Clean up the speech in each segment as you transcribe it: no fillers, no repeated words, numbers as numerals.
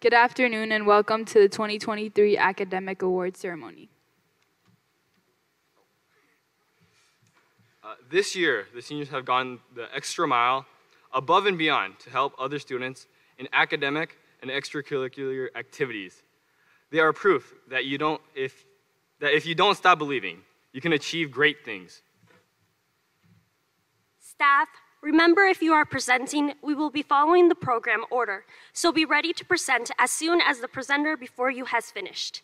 Good afternoon and welcome to the 2023 Academic Awards Ceremony. This year, the seniors have gone the extra mile, above and beyond, to help other students in academic and extracurricular activities. They are proof that if you don't stop believing, you can achieve great things. Staff, remember if you are presenting, we will be following the program order, so be ready to present as soon as the presenter before you has finished.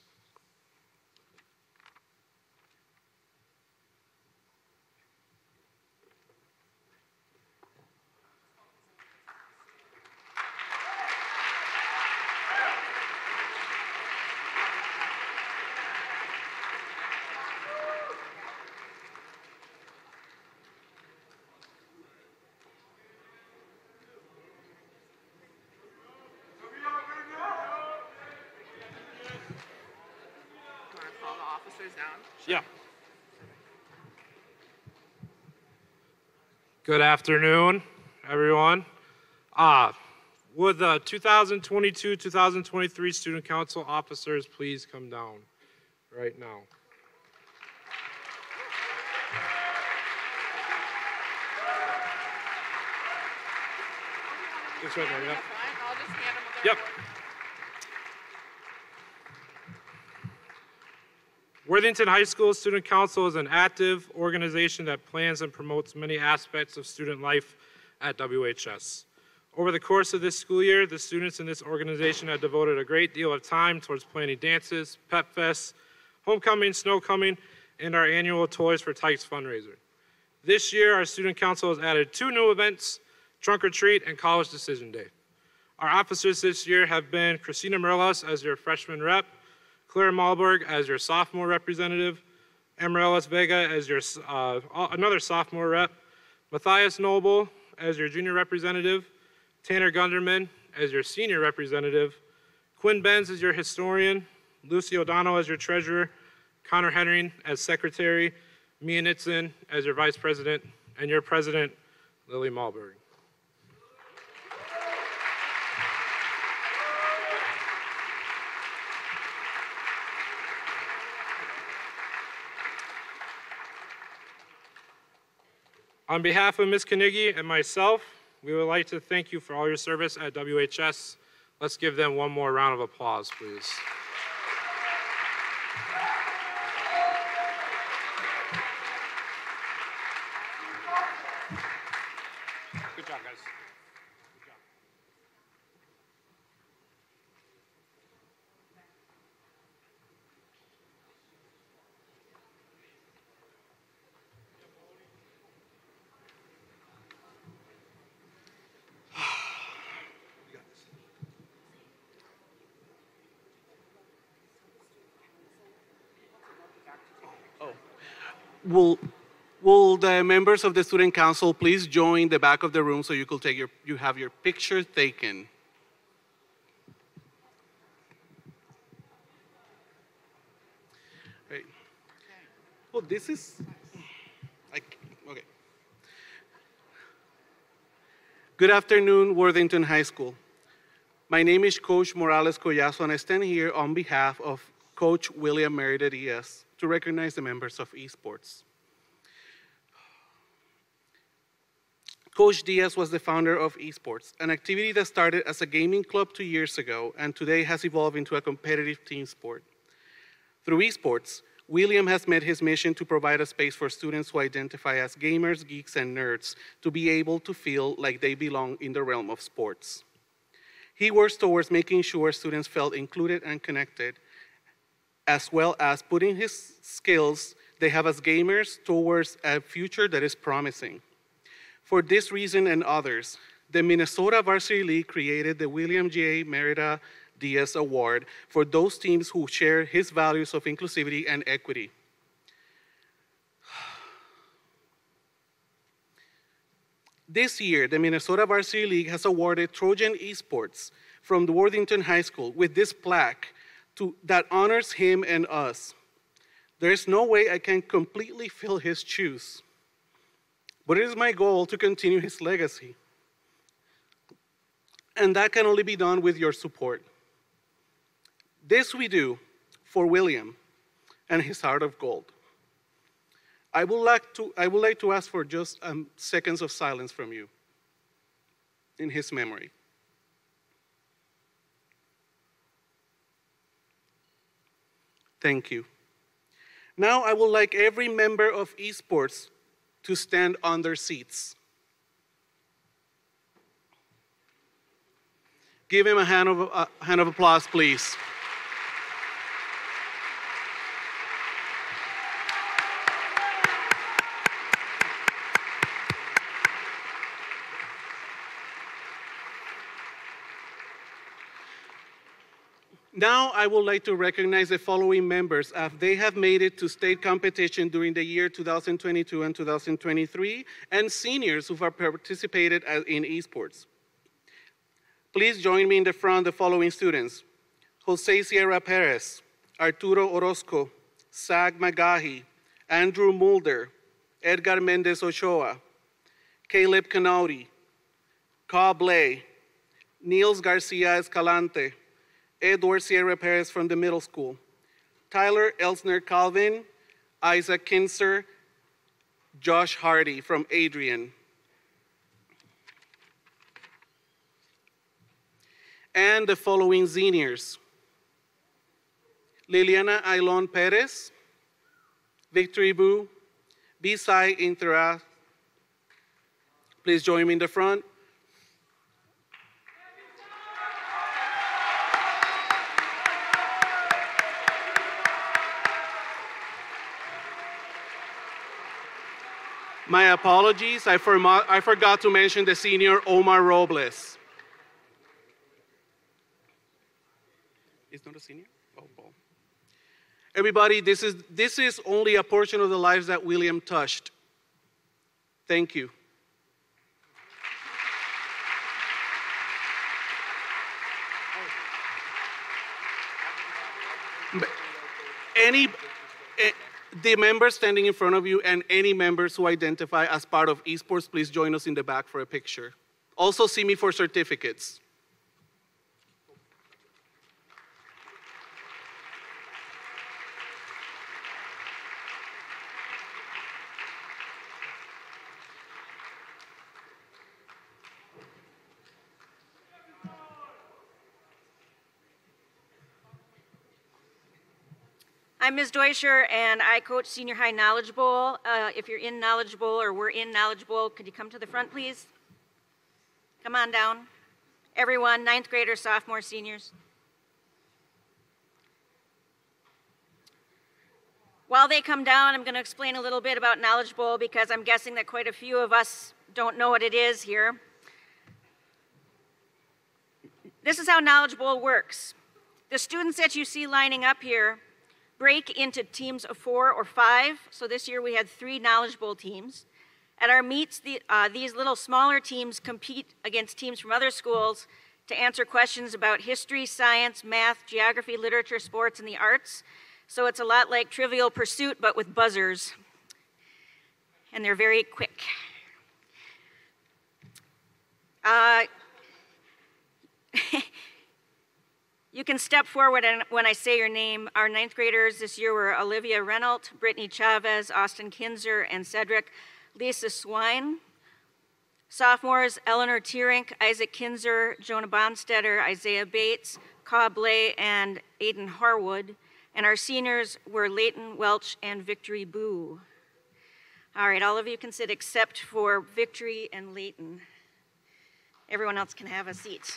Yeah. Good afternoon, everyone. Would the 2022-2023 Student Council officers please come down right now? It's right there, yep. I'll just hand them Yep. Worthington High School Student Council is an active organization that plans and promotes many aspects of student life at WHS. Over the course of this school year, the students in this organization have devoted a great deal of time towards planning dances, pep fests, homecoming, snowcoming, and our annual Toys for Tykes fundraiser. This year, our Student Council has added 2 new events, Trunk or Treat and College Decision Day. Our officers this year have been Christina Merlas as your freshman rep, Claire Malberg as your sophomore representative, Amaryllis Vega as your another sophomore rep, Matthias Noble as your junior representative, Tanner Gunderman as your senior representative, Quinn Benz as your historian, Lucy O'Donnell as your treasurer, Connor Henry as secretary, Mia Nitzen as your vice president, and your president, Lily Malberg. On behalf of Ms. Carnegie and myself, we would like to thank you for all your service at WHS. Let's give them one more round of applause, please. Good job, guys. Good job. Will the members of the Student Council please join the back of the room so you could have your picture taken? Right. Well, this is okay. Good afternoon, Worthington High School. My name is Coach Morales Collazo, and I stand here on behalf of Coach William Merida Diaz to recognize the members of esports. Coach Diaz was the founder of esports, an activity that started as a gaming club 2 years ago and today has evolved into a competitive team sport. Through esports, William has met his mission to provide a space for students who identify as gamers, geeks, and nerds to be able to feel like they belong in the realm of sports. He works towards making sure students felt included and connected, as well as putting his skills they have as gamers towards a future that is promising. For this reason and others, the Minnesota Varsity League created the William J. Merida Diaz Award for those teams who share his values of inclusivity and equity. This year, the Minnesota Varsity League has awarded Trojan Esports from the Worthington High School with this plaque that honors him and us. There is no way I can completely fill his shoes, but it is my goal to continue his legacy. And that can only be done with your support. This we do for William and his heart of gold. I would like to ask for just seconds of silence from you in his memory. Thank you. Now I would like every member of esports to stand on their seats. Give him a hand of applause, please. Now I would like to recognize the following members as they have made it to state competition during the year 2022 and 2023, and seniors who have participated in esports. Please join me in the front the following students: Jose Sierra Perez, Arturo Orozco, Zach Magahi, Andrew Mulder, Edgar Mendez Ochoa, Caleb Canauti, Cobb Lay, Niels Garcia Escalante, Edward Sierra Perez from the middle school, Tyler Elsner Calvin, Isaac Kinzer, Josh Hardy from Adrian. And the following seniors: Liliana Ailon Perez, Victory Boo, Bisay Intera. Please join me in the front. My apologies, I forgot to mention the senior Omar Robles. He's not a senior? Oh, well. Everybody, this is only a portion of the lives that William touched. Thank you. The members standing in front of you and any members who identify as part of esports, please join us in the back for a picture. Also see me for certificates. I'm Ms. Deutscher, and I coach Senior High Knowledge Bowl. If you're in Knowledge Bowl or we're in Knowledge Bowl, could you come to the front, please? Come on down. Everyone, ninth graders, sophomores, seniors. While they come down, I'm going to explain a little bit about Knowledge Bowl because I'm guessing that quite a few of us don't know what it is here. This is how Knowledge Bowl works. The students that you see lining up here break into teams of 4 or 5. So this year we had 3 Knowledge Bowl teams. At our meets, these little smaller teams compete against teams from other schools to answer questions about history, science, math, geography, literature, sports, and the arts. So it's a lot like Trivial Pursuit, but with buzzers. And they're very quick. You can step forward when I say your name. Our ninth graders this year were Olivia Renault, Brittany Chavez, Austin Kinzer, and Cedric Lisa Swine. Sophomores, Eleanor Tierink, Isaac Kinzer, Jonah Bonstetter, Isaiah Bates, Cobb Lay, and Aiden Harwood. And our seniors were Leighton Welch and Victory Boo. All right, all of you can sit except for Victory and Leighton. Everyone else can have a seat.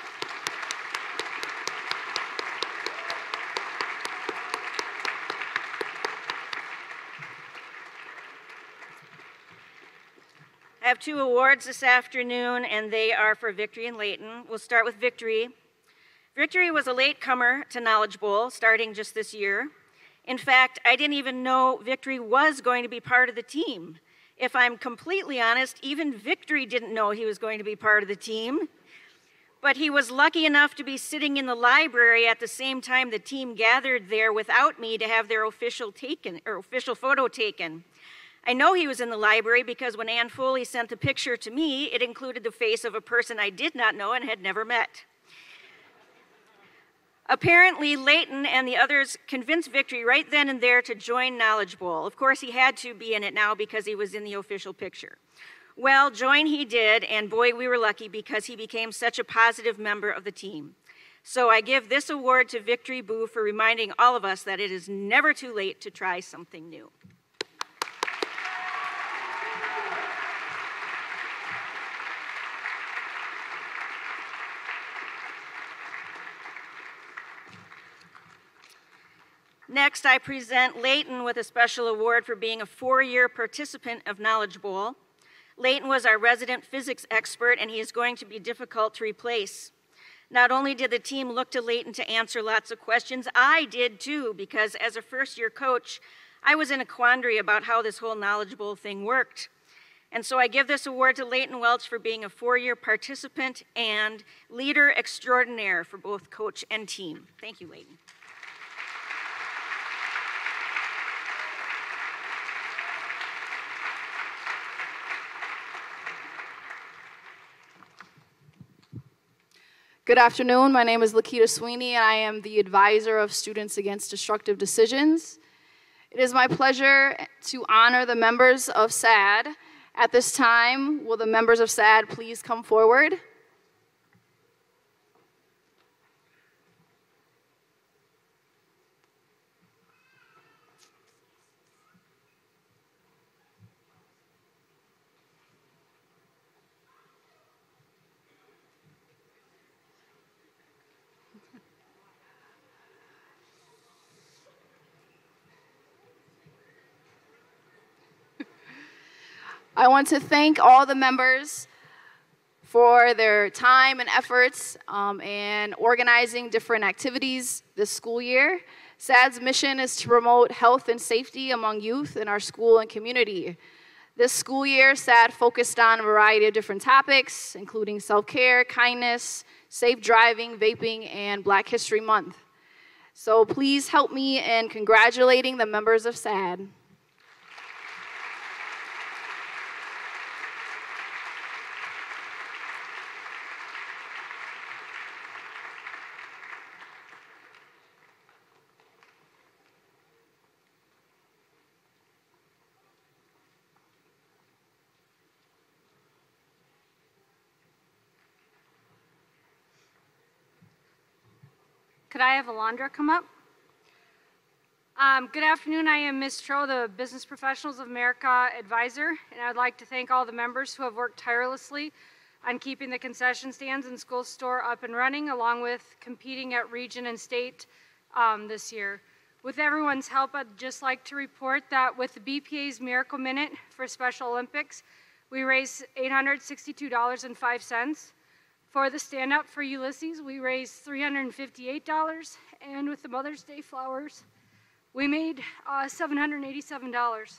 I have 2 awards this afternoon, and they are for Victory and Leighton. We'll start with Victory. Victory was a latecomer to Knowledge Bowl, starting just this year. In fact, I didn't even know Victory was going to be part of the team. If I'm completely honest, even Victory didn't know he was going to be part of the team. But he was lucky enough to be sitting in the library at the same time the team gathered there without me to have their official photo taken. I know he was in the library because when Ann Foley sent the picture to me, it included the face of a person I did not know and had never met. Apparently, Layton and the others convinced Victory right then and there to join Knowledge Bowl. Of course, he had to be in it now because he was in the official picture. Well, join he did, and boy, we were lucky because he became such a positive member of the team. So I give this award to Victory Boo for reminding all of us that it is never too late to try something new. Next, I present Layton with a special award for being a 4-year participant of Knowledge Bowl. Layton was our resident physics expert, and he is going to be difficult to replace. Not only did the team look to Layton to answer lots of questions, I did too, because as a first-year coach, I was in a quandary about how this whole Knowledge Bowl thing worked. And so I give this award to Layton Welch for being a 4-year participant and leader extraordinaire for both coach and team. Thank you, Layton. Good afternoon. My name is Lakita Sweeney, and I am the advisor of Students Against Destructive Decisions. It is my pleasure to honor the members of SAD. At this time, will the members of SAD please come forward? I want to thank all the members for their time and efforts in organizing different activities this school year. SAD's mission is to promote health and safety among youth in our school and community. This school year, SAD focused on a variety of different topics, including self-care, kindness, safe driving, vaping, and Black History Month. So please help me in congratulating the members of SAD. Could I have Alondra come up? Good afternoon. I am Ms. Tro, the Business Professionals of America advisor, and I'd like to thank all the members who have worked tirelessly on keeping the concession stands and school store up and running, along with competing at region and state this year. With everyone's help, I'd just like to report that with the BPA's Miracle Minute for Special Olympics, we raised $862.05. For the Stand Up for Ulysses, we raised $358, and with the Mother's Day flowers, we made $787.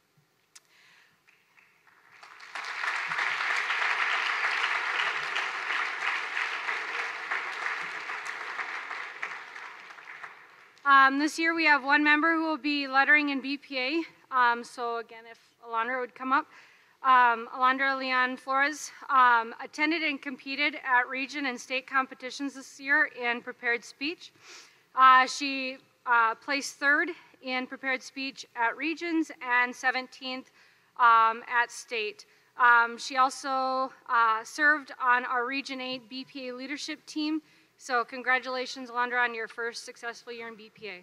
This year we have one member who will be lettering in BPA. So again, if Alondra would come up. Alondra Leon Flores attended and competed at region and state competitions this year in prepared speech. She placed 3rd in prepared speech at regions and 17th at state. She also served on our Region 8 BPA leadership team. So congratulations, Alondra, on your first successful year in BPA.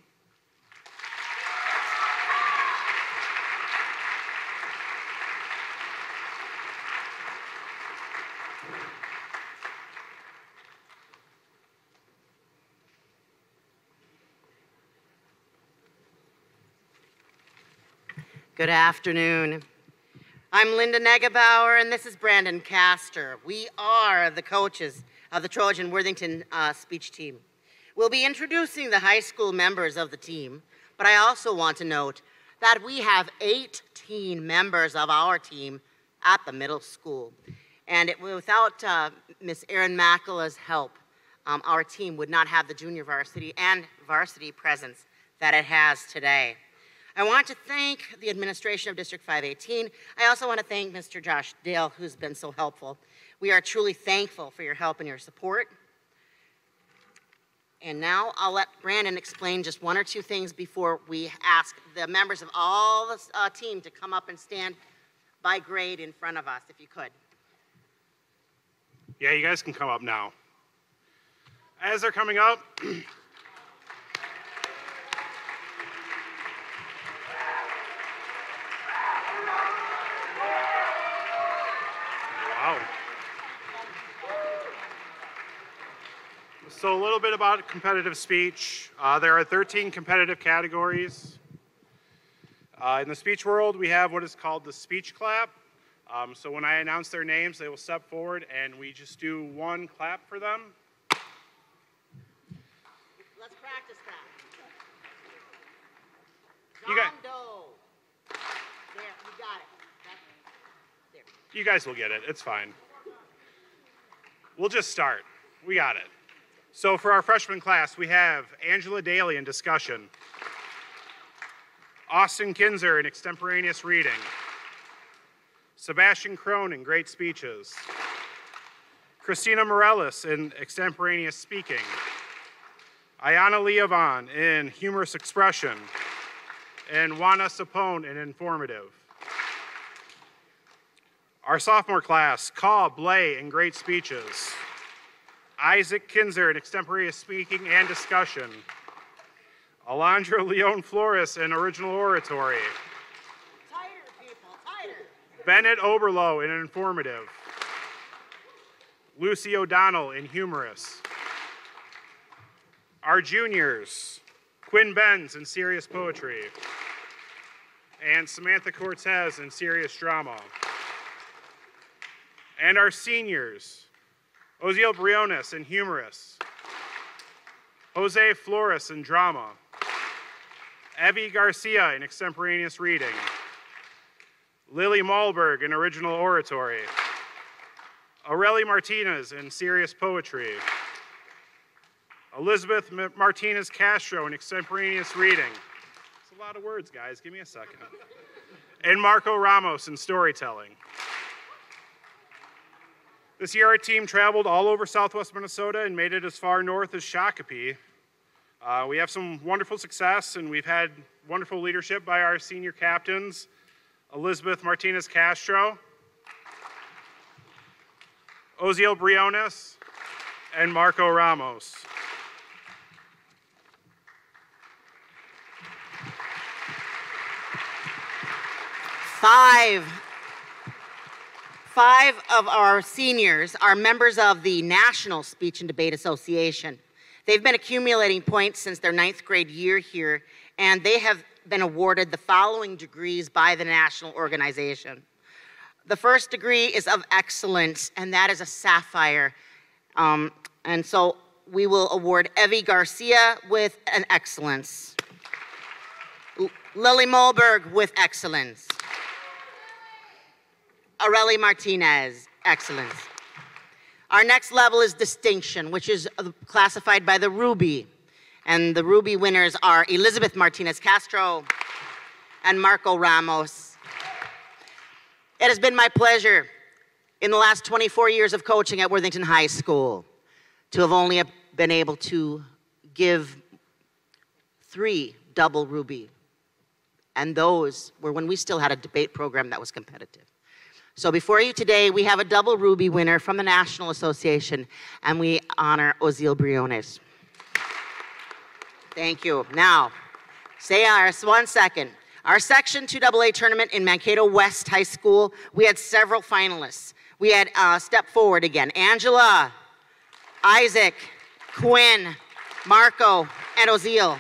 Good afternoon. I'm Linda Negebauer, and this is Brandon Castor. We are the coaches of the Trojan Worthington speech team. We'll be introducing the high school members of the team, but I also want to note that we have 18 members of our team at the middle school. And without Miss Erin Makala's help, our team would not have the junior varsity and varsity presence that it has today. I want to thank the administration of District 518. I also want to thank Mr. Josh Dale, who's been so helpful. We are truly thankful for your help and your support. And now I'll let Brandon explain just one or two things before we ask the members of all the team to come up and stand by grade in front of us, if you could. Yeah, you guys can come up now. As they're coming up, wow. So a little bit about competitive speech. There are 13 competitive categories. In the speech world, we have what is called the speech clap. So when I announce their names, they will step forward and we just do one clap for them. Let's practice that. You got- John Doe. There, you got it. There. You guys will get it, it's fine. We'll just start, we got it. So for our freshman class, we have Angela Daly in discussion, Austin Kinzer in extemporaneous reading, Sebastian Krohn in great speeches, Christina Morellis in extemporaneous speaking, Ayana Leovan in humorous expression, and Juana Sapone in informative. Our sophomore class, Kaw Blay in great speeches, Isaac Kinzer in extemporaneous speaking and discussion, Alondra Leon Flores in original oratory, Tighter, people, tighter. Bennett Oberlo in informative, Lucy O'Donnell in humorous. Our juniors, Quinn Benz in serious poetry, and Samantha Cortez in serious drama. And our seniors, Oziel Briones in humorous, Jose Flores in drama, Evie Garcia in extemporaneous reading, Lily Malberg in original oratory, Aurelie Martinez in serious poetry, Elizabeth Martinez Castro in extemporaneous reading. It's a lot of words, guys, give me a second. And Marco Ramos in storytelling. This year, our team traveled all over southwest Minnesota and made it as far north as Shakopee. We have some wonderful success, and we've had wonderful leadership by our senior captains, Elizabeth Martinez Castro, Oziel Briones, and Marco Ramos. Five of our seniors are members of the National Speech and Debate Association. They've been accumulating points since their 9th grade year here, and they have been awarded the following degrees by the national organization. The first degree is of excellence, and that is a sapphire. And so we will award Evie Garcia with an excellence. Lily Malberg with excellence. Aurelie Martinez, excellence. Our next level is distinction, which is classified by the Ruby. And the Ruby winners are Elizabeth Martinez Castro and Marco Ramos. It has been my pleasure in the last 24 years of coaching at Worthington High School to have only been able to give 3 double Ruby. And those were when we still had a debate program that was competitive. So before you today, we have a double Ruby winner from the National Association, and we honor Oziel Briones. Thank you. Now, stay ours 1 second. Our Section 2AA tournament in Mankato West High School, we had several finalists. We had step forward again, Angela, Isaac, Quinn, Marco, and Oziel.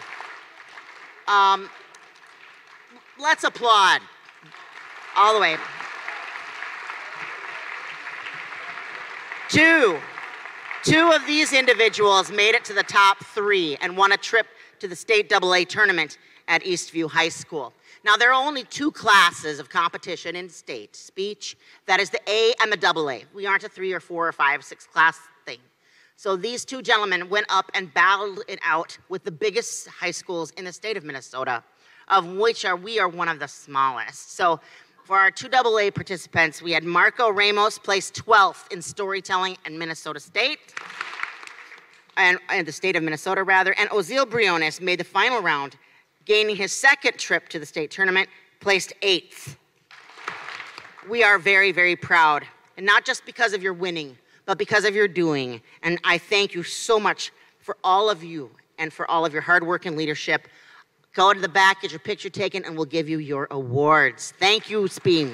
Let's applaud all the way. Two of these individuals made it to the top 3 and won a trip to the state AA tournament at Eastview High School. Now, there are only 2 classes of competition in state speech. That is the A and the AA. We aren't a 3 or 4 or 5, 6 class thing. So these 2 gentlemen went up and battled it out with the biggest high schools in the state of Minnesota, of which we are one of the smallest. So for our 2AA participants, we had Marco Ramos placed 12th in storytelling in Minnesota State. and the state of Minnesota rather, and Ozil Briones made the final round, gaining his second trip to the state tournament, placed 8th. We are very, very proud, and not just because of your winning, but because of your doing. And I thank you so much for all of you and for all of your hard work and leadership. Go to the back, get your picture taken, and we'll give you your awards. Thank you, Speen.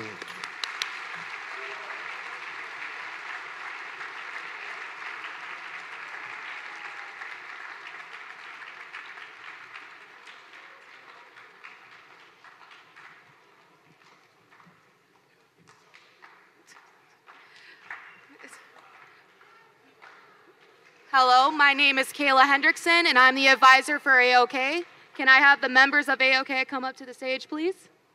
Hello, my name is Kayla Hendrickson, and I'm the advisor for AOK. Can I have the members of AOK come up to the stage, please?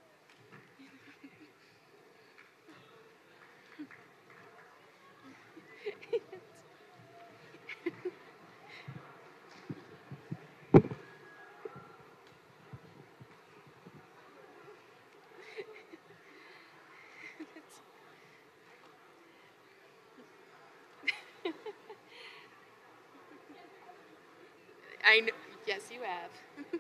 Yes, you have.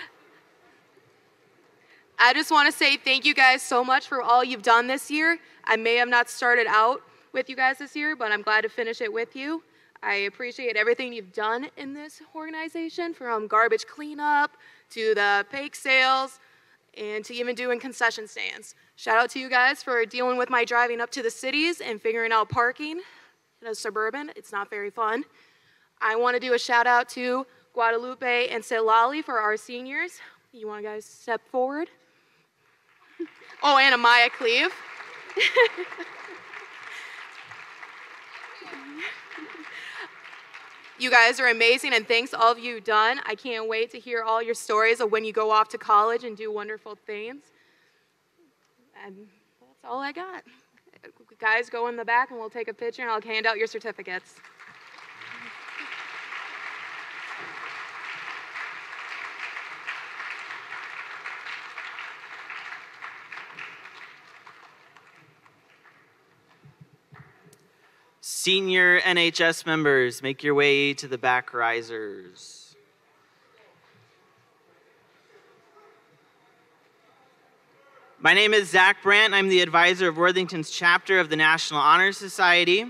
I just want to say thank you guys so much for all you've done this year. I may have not started out with you guys this year, but I'm glad to finish it with you. I appreciate everything you've done in this organization, from garbage cleanup to the bake sales and to even doing concession stands. Shout out to you guys for dealing with my driving up to the cities and figuring out parking in a suburban. It's not very fun. I want to do a shout out to Guadalupe and Silali for our seniors. You want to guys step forward? Oh, and Amaya Cleve. You guys are amazing, and thanks all of you done. I can't wait to hear all your stories of when you go off to college and do wonderful things. And that's all I got. Guys, go in the back and we'll take a picture and I'll hand out your certificates. Senior NHS members, make your way to the back risers. My name is Zach Brandt. I'm the advisor of Worthington's chapter of the National Honor Society.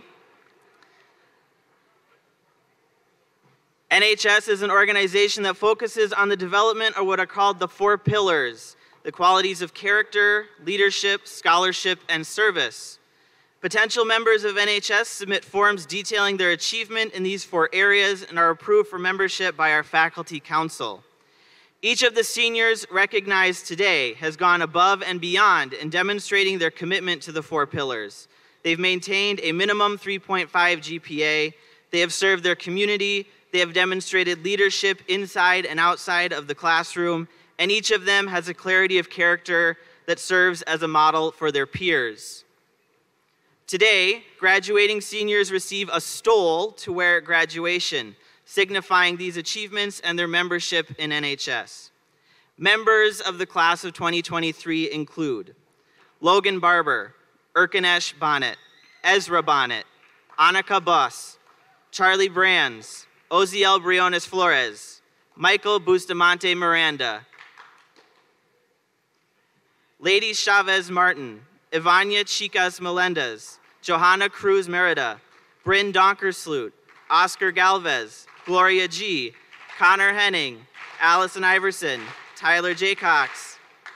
NHS is an organization that focuses on the development of what are called the 4 pillars, the qualities of character, leadership, scholarship, and service. Potential members of NHS submit forms detailing their achievement in these 4 areas and are approved for membership by our faculty council. Each of the seniors recognized today has gone above and beyond in demonstrating their commitment to the 4 pillars. They've maintained a minimum 3.5 GPA, they have served their community, they have demonstrated leadership inside and outside of the classroom, and each of them has a clarity of character that serves as a model for their peers. Today, graduating seniors receive a stole to wear at graduation, signifying these achievements and their membership in NHS. Members of the class of 2023 include Logan Barber, Erkanesh Bonnet, Ezra Bonnet, Annika Buss, Charlie Brands, Oziel Briones Flores, Michael Bustamante Miranda, Lady Chavez Martin, Ivania Chicas Melendez, Johanna Cruz Merida, Bryn Donkersloot, Oscar Galvez, Gloria G., Connor Henning, Allison Iverson, Tyler J. Cox,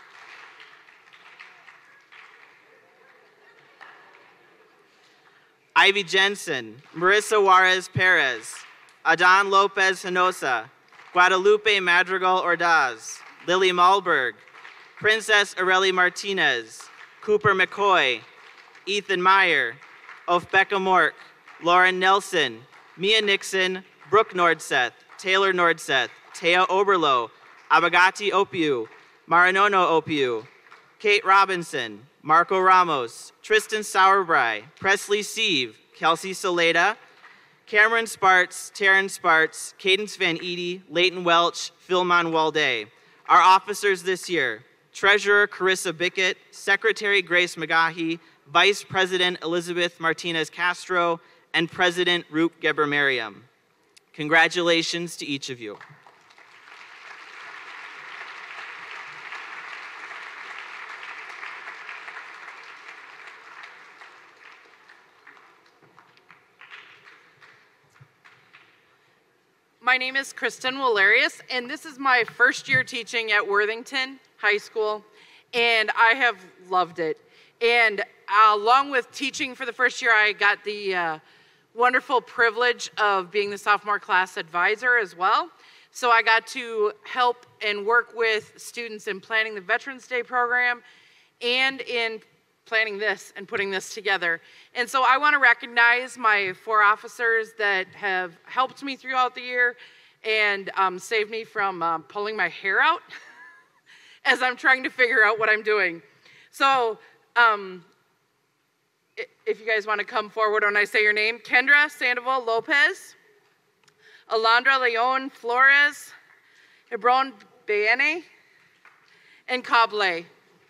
Ivy Jensen, Marissa Juarez Perez, Adan Lopez Hinosa, Guadalupe Madrigal Ordaz, Lily Malberg, Princess Areli Martinez, Cooper McCoy, Ethan Meyer, Ofbecca Mork, Lauren Nelson, Mia Nixon, Brooke Nordseth, Taylor Nordseth, Taya Oberlo, Abagati Opiu, Marinono Opiu, Kate Robinson, Marco Ramos, Tristan Sauerbry, Presley Sieve, Kelsey Soleda, Cameron Sparts, Taryn Sparts, Cadence Van Edie, Leighton Welch, Philmon Walday. Our officers this year: Treasurer Carissa Bickett, Secretary Grace McGahee, Vice President Elizabeth Martinez Castro, and President Roop Geber Merriam. Congratulations to each of you. My name is Kristen Walerius, and this is my first year teaching at Worthington High School, and I have loved it. And along with teaching for the first year, I got the wonderful privilege of being the sophomore class advisor as well. So I got to help and work with students in planning the Veterans Day program and in planning this and putting this together. And so I want to recognize my 4 officers that have helped me throughout the year and saved me from pulling my hair out as I'm trying to figure out what I'm doing. So if you guys want to come forward when I say your name: Kendra Sandoval Lopez, Alondra Leon Flores, Hebron Bayene, and Kable.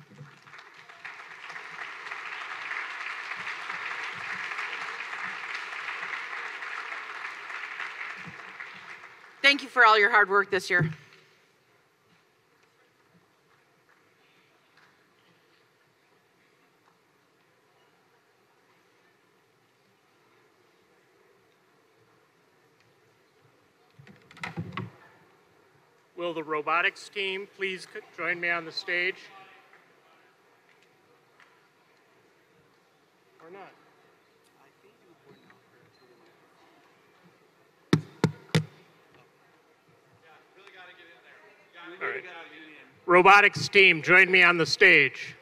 Thank you for all your hard work this year. Will the robotics team please join me on the stage? Or not? All right. Robotics team, join me on the stage.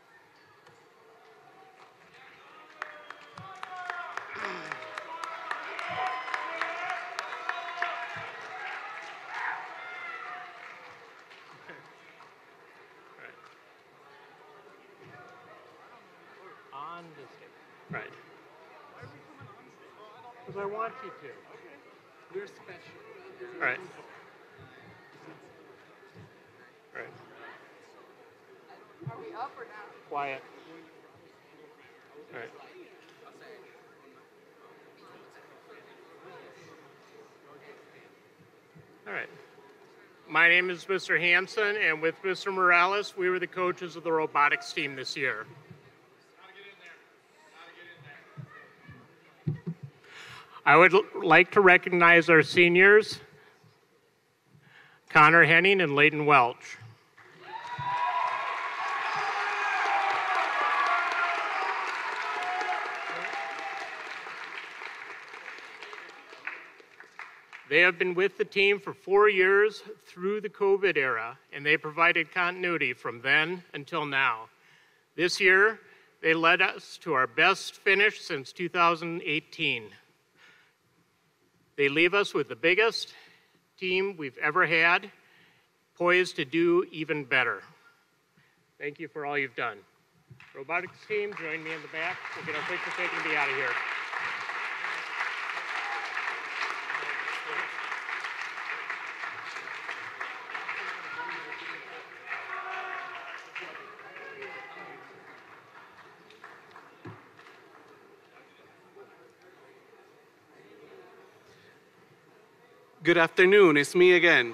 On the stage. Right. Because I want you to. We're special. All right. All right. Are we up or down? Quiet. All right. All right. My name is Mr. Hanson, and with Mr. Morales, we were the coaches of the robotics team this year. I would like to recognize our seniors, Connor Henning and Leighton Welch. They have been with the team for 4 years through the COVID era, and they provided continuity from then until now. This year, they led us to our best finish since 2018. They leave us with the biggest team we've ever had, poised to do even better. Thank you for all you've done. Robotics team, join me in the back. We'll get our picture taken and be out of here. Good afternoon, it's me again.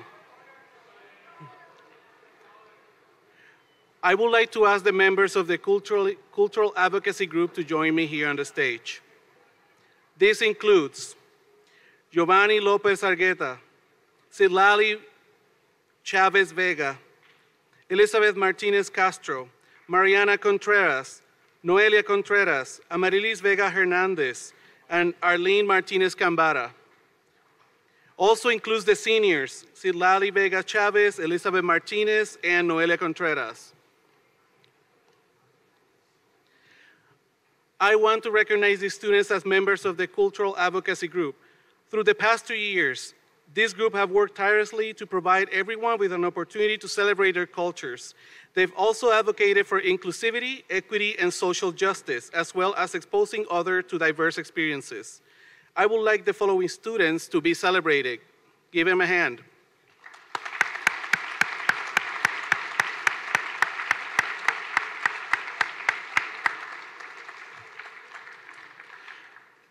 I would like to ask the members of the Cultural Advocacy Group to join me here on the stage. This includes Giovanni Lopez Argueta, Citlali Chavez Vega, Elizabeth Martinez Castro, Mariana Contreras, Noelia Contreras, Amarilis Vega Hernandez, and Arlene Martinez Cambara. Also includes the seniors, Citlali Vega Chavez, Elizabeth Martinez, and Noelia Contreras. I want to recognize these students as members of the Cultural Advocacy Group. Through the past 2 years, this group have worked tirelessly to provide everyone with an opportunity to celebrate their cultures. They've also advocated for inclusivity, equity, and social justice, as well as exposing others to diverse experiences. I would like the following students to be celebrated. Give them a hand.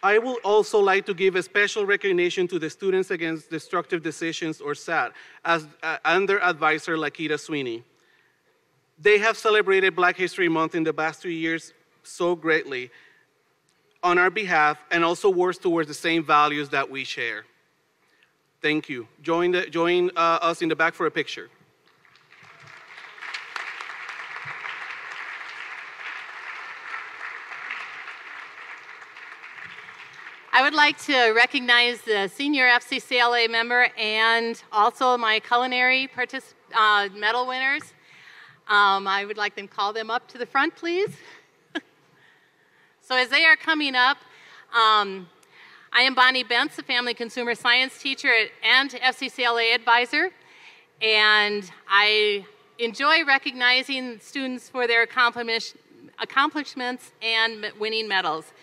I would also like to give a special recognition to the Students Against Destructive Decisions, or SAD, and their advisor, Lakita Sweeney. They have celebrated Black History Month in the past 2 years so greatly on our behalf, and also works towards the same values that we share. Thank you. Join us in the back for a picture. I would like to recognize the senior FCCLA member and also my culinary medal winners. I would like them to call them up to the front, please. So as they are coming up, I am Bonnie Bentz, a family consumer science teacher and FCCLA advisor, and I enjoy recognizing students for their accomplishments and winning medals.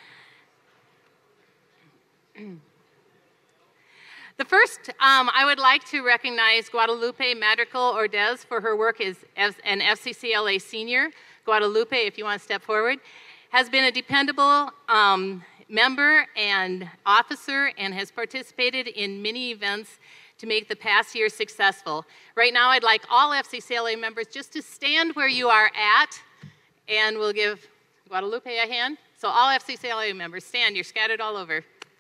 The first, I would like to recognize Guadalupe Madrigal Ordez for her work as an FCCLA senior. Guadalupe, if you want to step forward, has been a dependable member and officer and has participated in many events to make the past year successful. Right now, I'd like all FCCLA members just to stand where you are at, and we'll give Guadalupe a hand. So all FCCLA members, stand. You're scattered all over.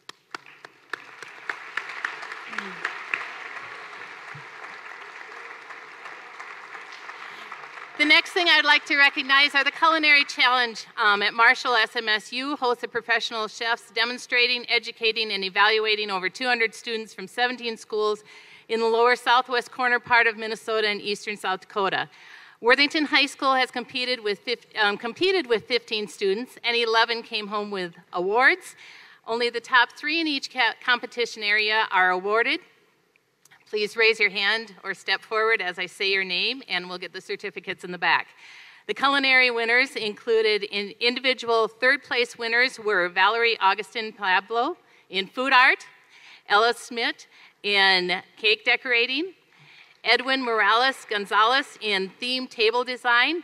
The next thing I'd like to recognize are the Culinary Challenge at Marshall SMSU, hosts of professional chefs demonstrating, educating, and evaluating over 200 students from 17 schools in the lower southwest corner part of Minnesota and eastern South Dakota. Worthington High School has competed with 15 students, and 11 came home with awards. Only the top 3 in each competition area are awarded. Please raise your hand or step forward as I say your name, and we'll get the certificates in the back. The culinary winners included individual third-place winners were Valerie Augustin Pablo in food art, Ella Smith in cake decorating, Edwin Morales Gonzalez in theme table design.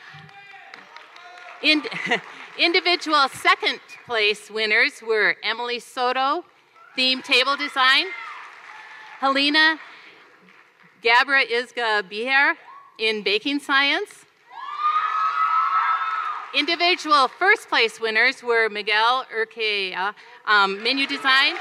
Individual second-place winners were Emily Soto, theme table design, Helena Gabra Isga Biher in baking science. Individual first place winners were Miguel Urquea, menu design.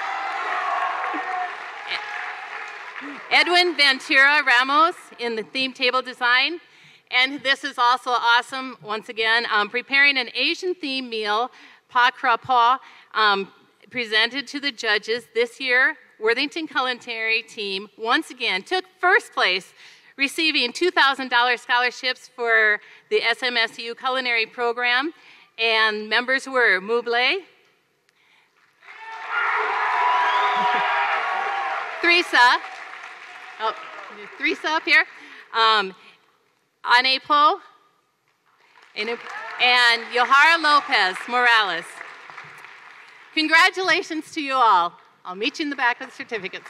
Edwin Ventura Ramos in the theme table design. And this is also awesome, once again, preparing an Asian themed meal, pa kra pa, presented to the judges this year. Worthington Culinary Team once again took first place, receiving $2,000 scholarships for the SMSU Culinary Program, and members were Muble, Theresa up here, Anepo, and Yohara Lopez Morales. Congratulations to you all. I'll meet you in the back with the certificates.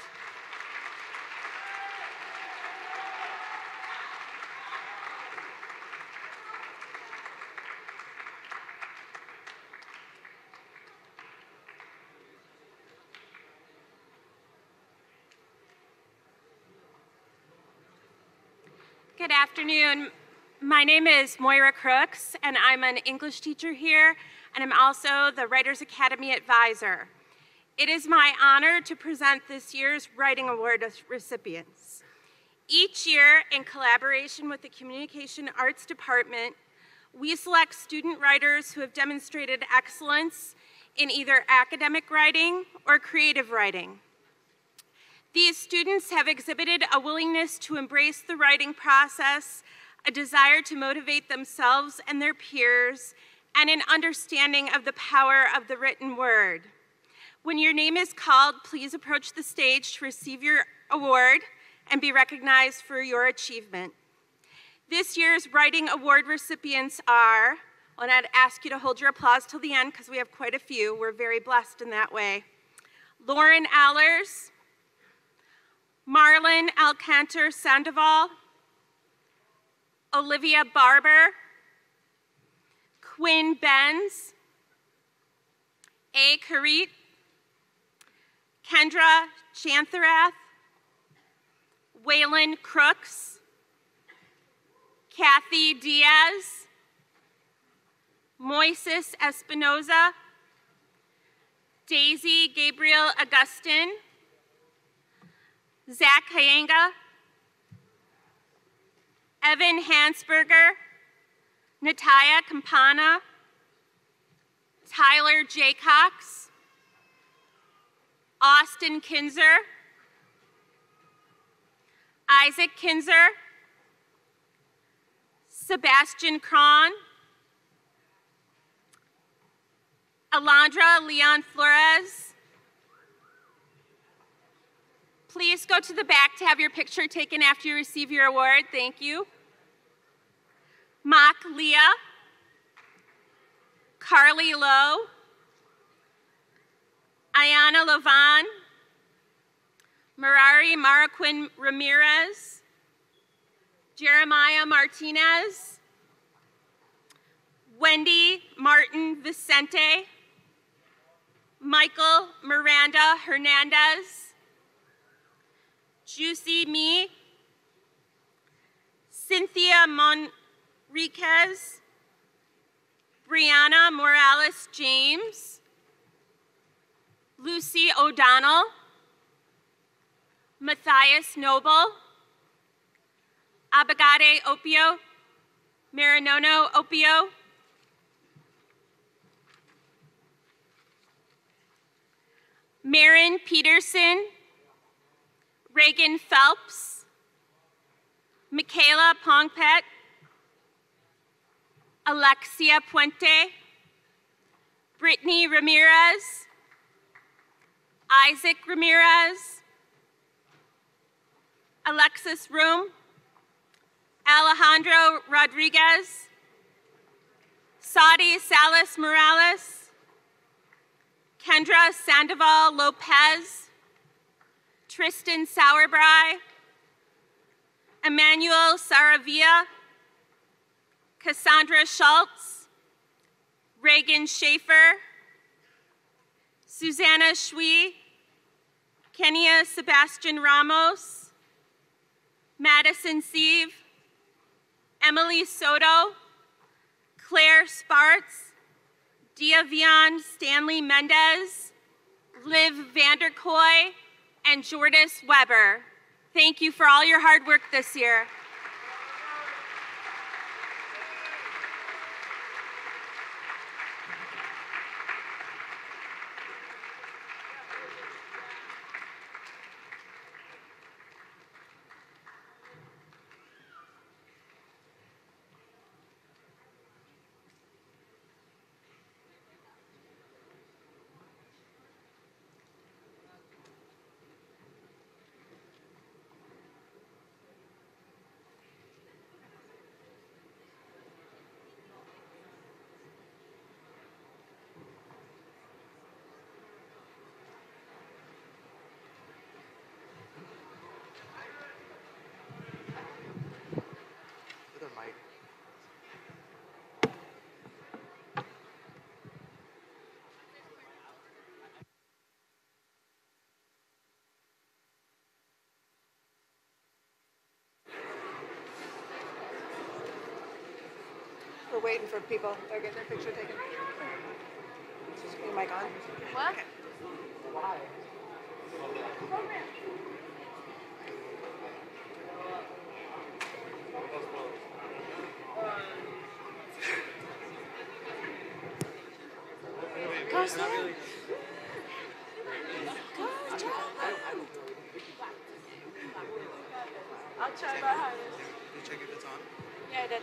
Good afternoon. My name is Moira Crooks, and I'm an English teacher here, and I'm also the Writers Academy advisor. It is my honor to present this year's Writing Award recipients. Each year, in collaboration with the Communication Arts Department, we select student writers who have demonstrated excellence in either academic writing or creative writing. These students have exhibited a willingness to embrace the writing process, a desire to motivate themselves and their peers, and an understanding of the power of the written word. When your name is called, please approach the stage to receive your award and be recognized for your achievement. This year's Writing Award recipients are, and I'd ask you to hold your applause till the end because we have quite a few. We're very blessed in that way. Lauren Allers, Marlon Alcantar Sandoval, Olivia Barber, Quinn Benz, A. Karit, Kendra Chantherath, Waylon Crooks, Kathy Diaz, Moises Espinoza, Daisy Gabriel Augustin, Zach Hyanga, Evan Hansberger, Natalia Campana, Tyler Jaycox, Austin Kinzer, Isaac Kinzer, Sebastian Cron, Alondra Leon Flores. Please go to the back to have your picture taken after you receive your award. Thank you. Mock Leah, Carly Lowe, Ayana Levan, Marari Maraquin Ramirez, Jeremiah Martinez, Wendy Martin Vicente, Michael Miranda Hernandez, Juicy Me, Cynthia Monriquez, Brianna Morales James, Lucy O'Donnell, Matthias Noble, Abagade Opio, Marinono Opio, Marin Peterson, Reagan Phelps, Michaela Pongpet, Alexia Puente, Brittany Ramirez, Isaac Ramirez, Alexis Room, Alejandro Rodriguez, Saudi Salas Morales, Kendra Sandoval Lopez, Tristan Sauerbry, Emmanuel Saravia, Cassandra Schultz, Reagan Schaefer, Susanna Shui, Kenya Sebastian Ramos, Madison Sieve, Emily Soto, Claire Sparts, Diavion Stanley Mendez, Liv Vanderkoy, and Jordis Weber. Thank you for all your hard work this year. We're waiting for people. They're getting their picture taken. Is your mic on? What? Okay. Go, Sam. Go, John. I'll try my hardest. Did you check if it's on? Yeah, I did.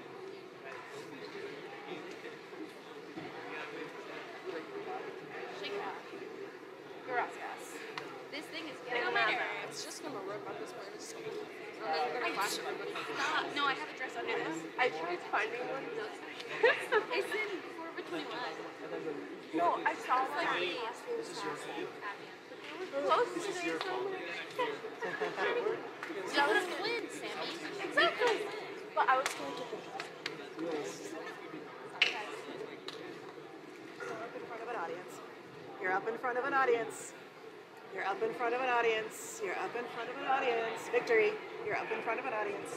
Gracias. This thing is getting on my nerves. It's just gonna rip up this place. And then you're gonna flash everybody. Stop. No, I have a dress under this. I tried finding one. It's in Forever 21. No, I saw one. This is your phone. Close to this one. That was Flynn, Sammy. Exactly. But I was going to the dress. So up in front of an audience. up in front of an audience. You're up in front of an audience. You're up in front of an audience. Victory, you're up in front of an audience.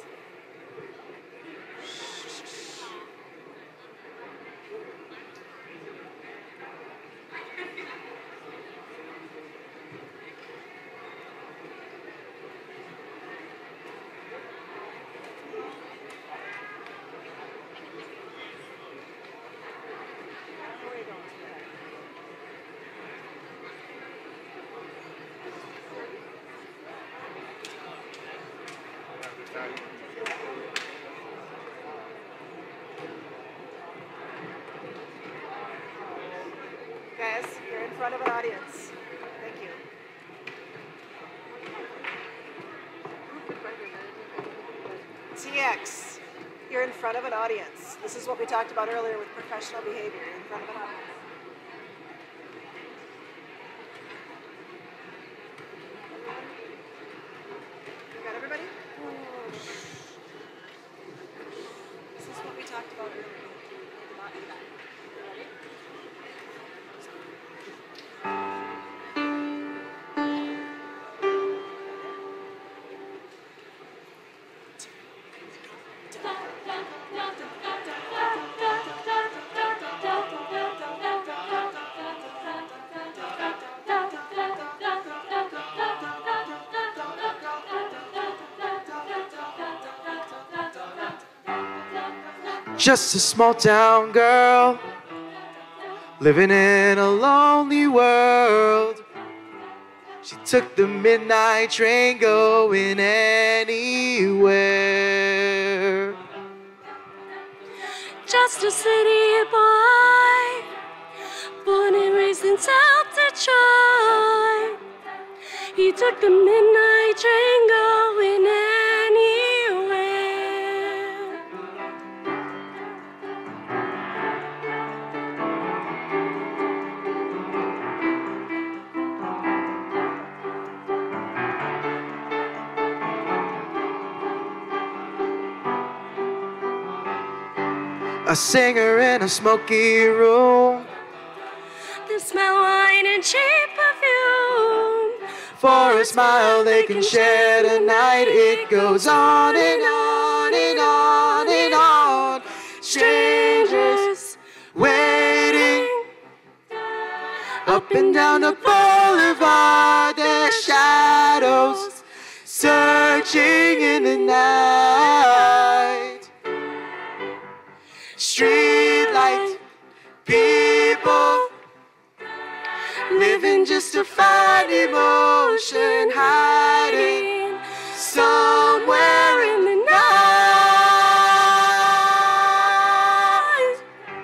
Guys, you're in front of an audience. Thank you. TX, you're in front of an audience. This is what we talked about earlier with professional behavior. You're in front of an audience. You got everybody? This is what we talked about earlier. Not do that. Ready? Just a small town girl living in a lonely world. She took the midnight train going anywhere. Just a city boy, born and raised in South Detroit. He took the midnight train going anywhere. A singer in a smoky room. They smell wine and cheap perfume. For a smile they can share tonight. It goes on and on and on and on. Strangers waiting up and down the boulevard. Their shadows searching in the night. Streetlight people living just to find emotion, hiding somewhere in the night.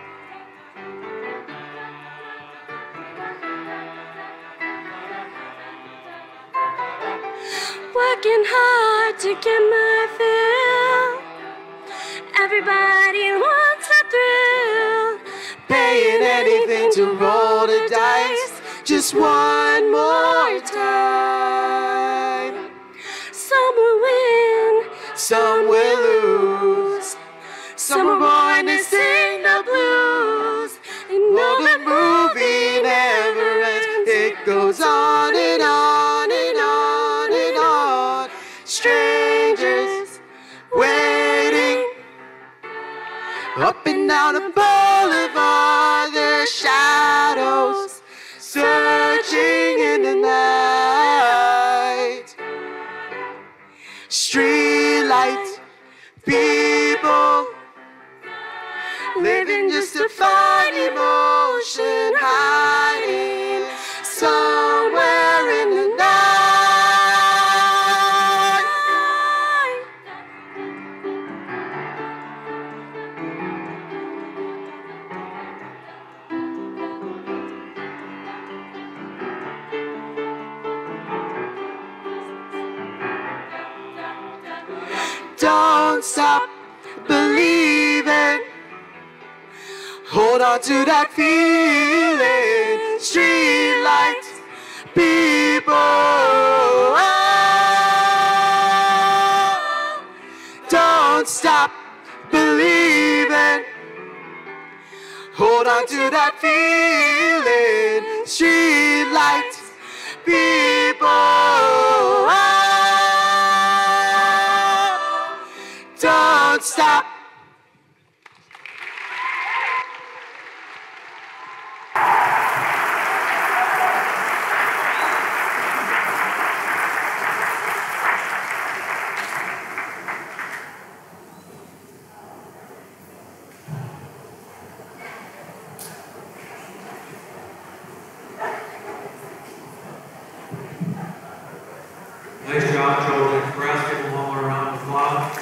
Working hard to get my fill. Everybody wants a thrill. Paying anything to roll the dice just one more time. Some will win, some will lose. some are born to sing the blues. And no, the movie never ends. It goes on and on and on and on. Strangers waiting up and down the boulevard. Their shadows searching in the night. Streetlight people living just to find emotion, hiding somewhere in the night. Don't stop believing. Hold on to that feeling. Streetlights, people. Don't stop believing. Hold on to that feeling. street lights, people, don't stop. Nice job, Trojan Express. Give them one more round of applause.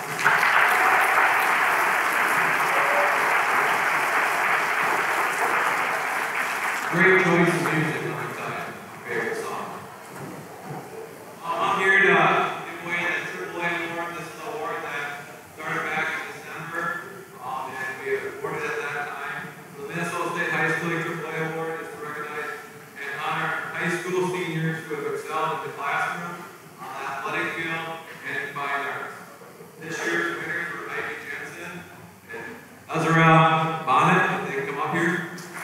Great choice of music every time. Favorite song. I'm here to give away the AAA award. This is the award that started back in December, and we awarded it at that time. The Minnesota State High School AAA award is to recognize and honor high school seniors who have excelled in the classroom, athletic field, and fine arts. This year's winners were Ivy Jensen and Azra Bonnet. If they can come up here.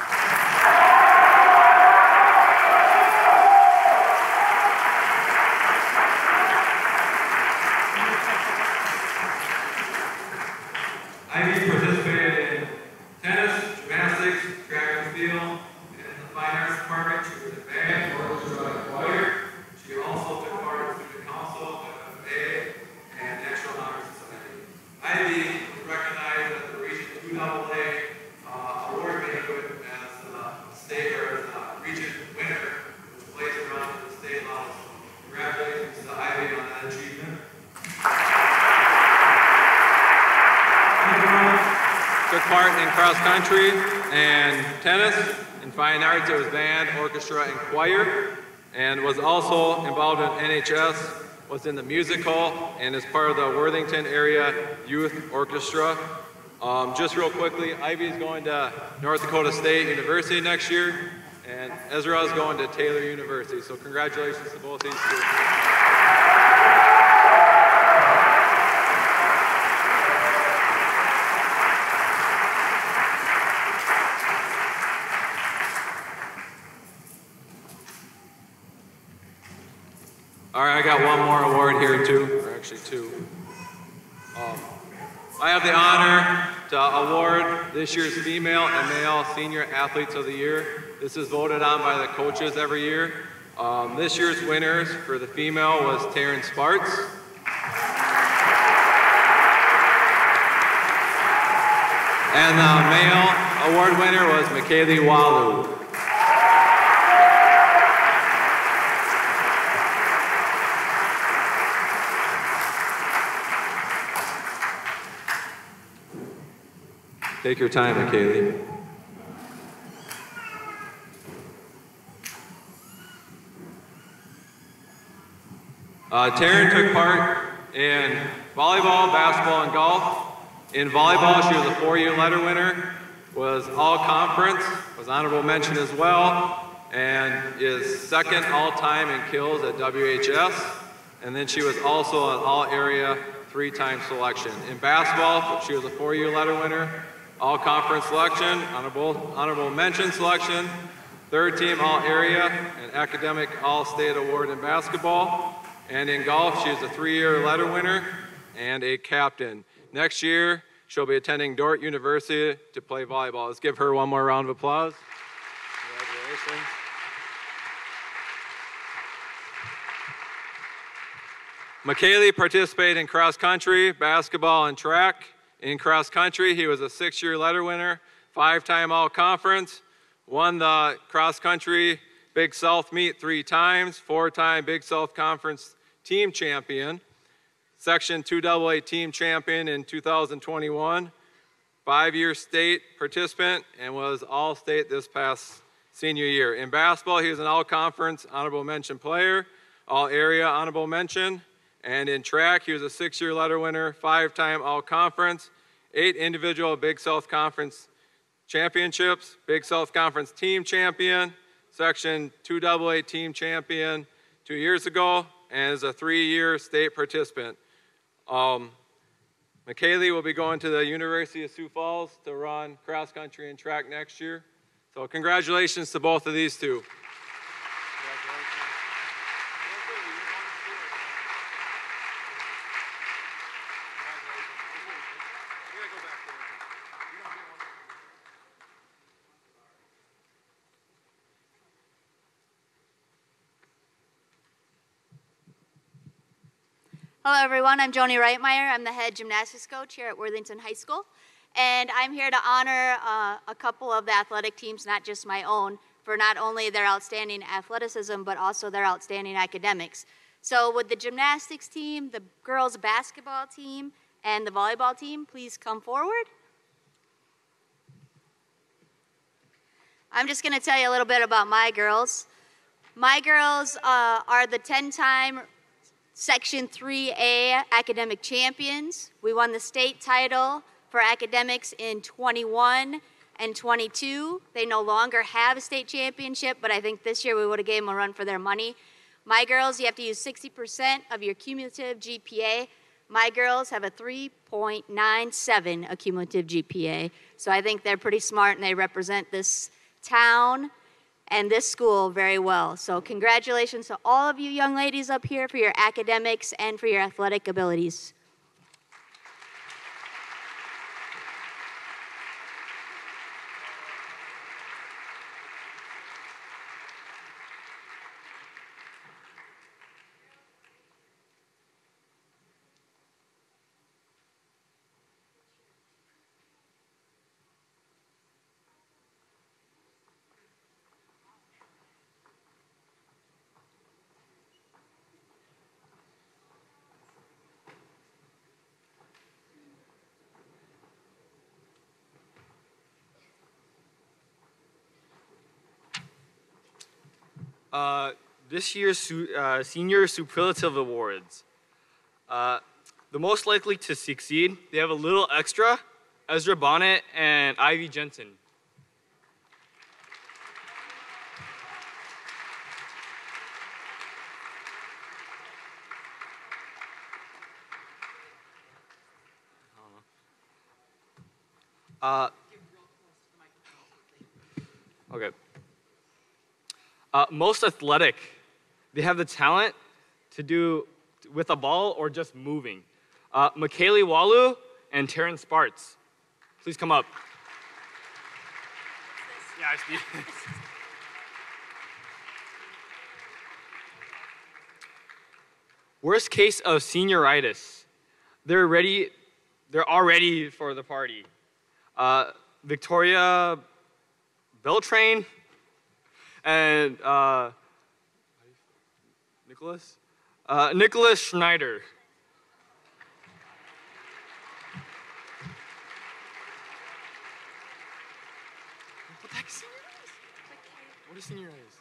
Ivy participated in tennis, gymnastics, track and field, and in the fine arts department, she was in band, orchestra, and choir. She also took part in student council, FFA, and National Honor Society. Ivy was recognized at the Region 2AA award banquet as state or as region winner, which plays around at the state level. So congratulations to Ivy on that achievement. Took part in cross country and tennis. In fine arts, it was band, orchestra, and choir. And was also involved in NHS, was in the music hall, and is part of the Worthington Area Youth Orchestra. Just real quickly, Ivy is going to North Dakota State University next year, and Ezra is going to Taylor University. So congratulations to both these two. All right, I got one more award here too, or actually two. I have the honor to award this year's female and male senior athletes of the year. This is voted on by the coaches every year. This year's winners for the female was Taryn Sparts. And the male award winner was McKaylee Walu. Take your time, McKaylee. Taryn took part in volleyball, basketball, and golf. In volleyball, she was a 4U letter winner, was all conference, was honorable mention as well, and is second all-time in kills at WHS. And then she was also an all-area 3-time selection. In basketball, she was a 4U letter winner, all conference selection, honorable mention selection, 3rd team all area, and academic all state award in basketball. And in golf, she is a 3-year letter winner and a captain. Next year, she'll be attending Dordt University to play volleyball. Let's give her one more round of applause. Congratulations. McKaylee participated in cross country, basketball, and track. In cross country, he was a 6-year letter winner, 5-time all-conference, won the cross country Big South meet 3 times, 4-time Big South Conference team champion, Section 2AA team champion in 2021, 5-year state participant, and was all-state this past senior year. In basketball, he was an all-conference honorable mention player, all-area honorable mention, and in track, he was a 6-year letter winner, 5-time all-conference, 8 individual Big South Conference championships, Big South Conference team champion, Section 2AA team champion 2 years ago, and is a 3-year state participant. McKaylee will be going to the University of Sioux Falls to run cross country and track next year. So congratulations to both of these two. Hello, everyone. I'm Joni Reitmeyer. I'm the head gymnastics coach here at Worthington High School. And I'm here to honor a couple of the athletic teams, not just my own, for not only their outstanding athleticism, but also their outstanding academics. So would the gymnastics team, the girls basketball team, and the volleyball team please come forward? I'm just going to tell you a little bit about my girls. My girls are the 10-time Section 3A academic champions. We won the state title for academics in 21 and 22. They no longer have a state championship, but I think this year we would have gave them a run for their money. My girls, you have to use 60% of your cumulative GPA. My girls have a 3.97 cumulative GPA. So I think they're pretty smart and they represent this town and this school very well. So congratulations to all of you young ladies up here for your academics and for your athletic abilities. This year's Senior Superlative Awards. The most likely to succeed, they have a little extra, Ezra Bonnet and Ivy Jensen. Okay. Most athletic, they have the talent to do with a ball or just moving. McKaylee Walu and Terrence Sparts. Please come up. Yeah, I see. Worst case of senioritis. They're all ready for the party. Victoria Beltrain and Nicholas Schneider. What the heck is senioritis? What is senioritis?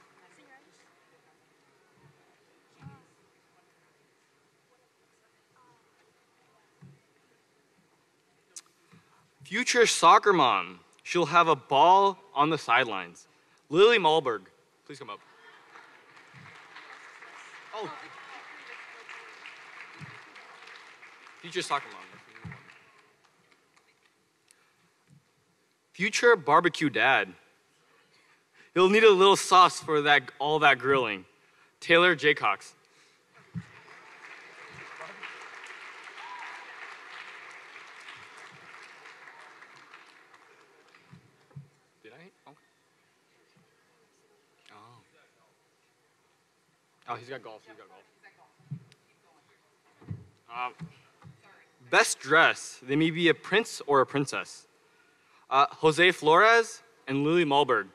Future soccer mom. She'll have a ball on the sidelines. Lily Malberg, please come up. Oh. Future soccer mom. Future barbecue dad. He'll need a little sauce for all that grilling. Taylor Jaycox. Oh, he's got golf. Best dress. They may be a prince or a princess. Jose Flores and Lily Malberg.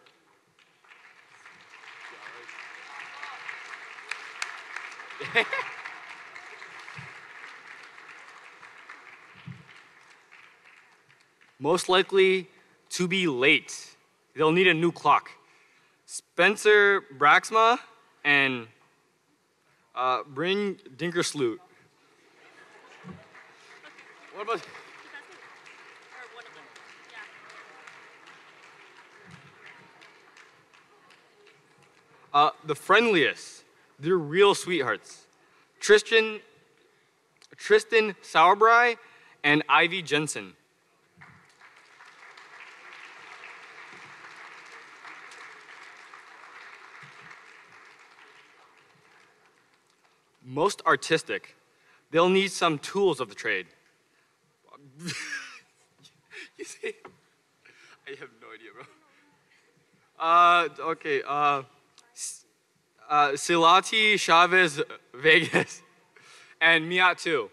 Most likely to be late. They'll need a new clock. Spencer Braxma and Bryn Dinkersloot. What about? The friendliest. They're real sweethearts. Tristan Sauerbry and Ivy Jensen. Most artistic. They'll need some tools of the trade. You see? I have no idea, bro. Okay. Silati Chavez Vegas and Miat too.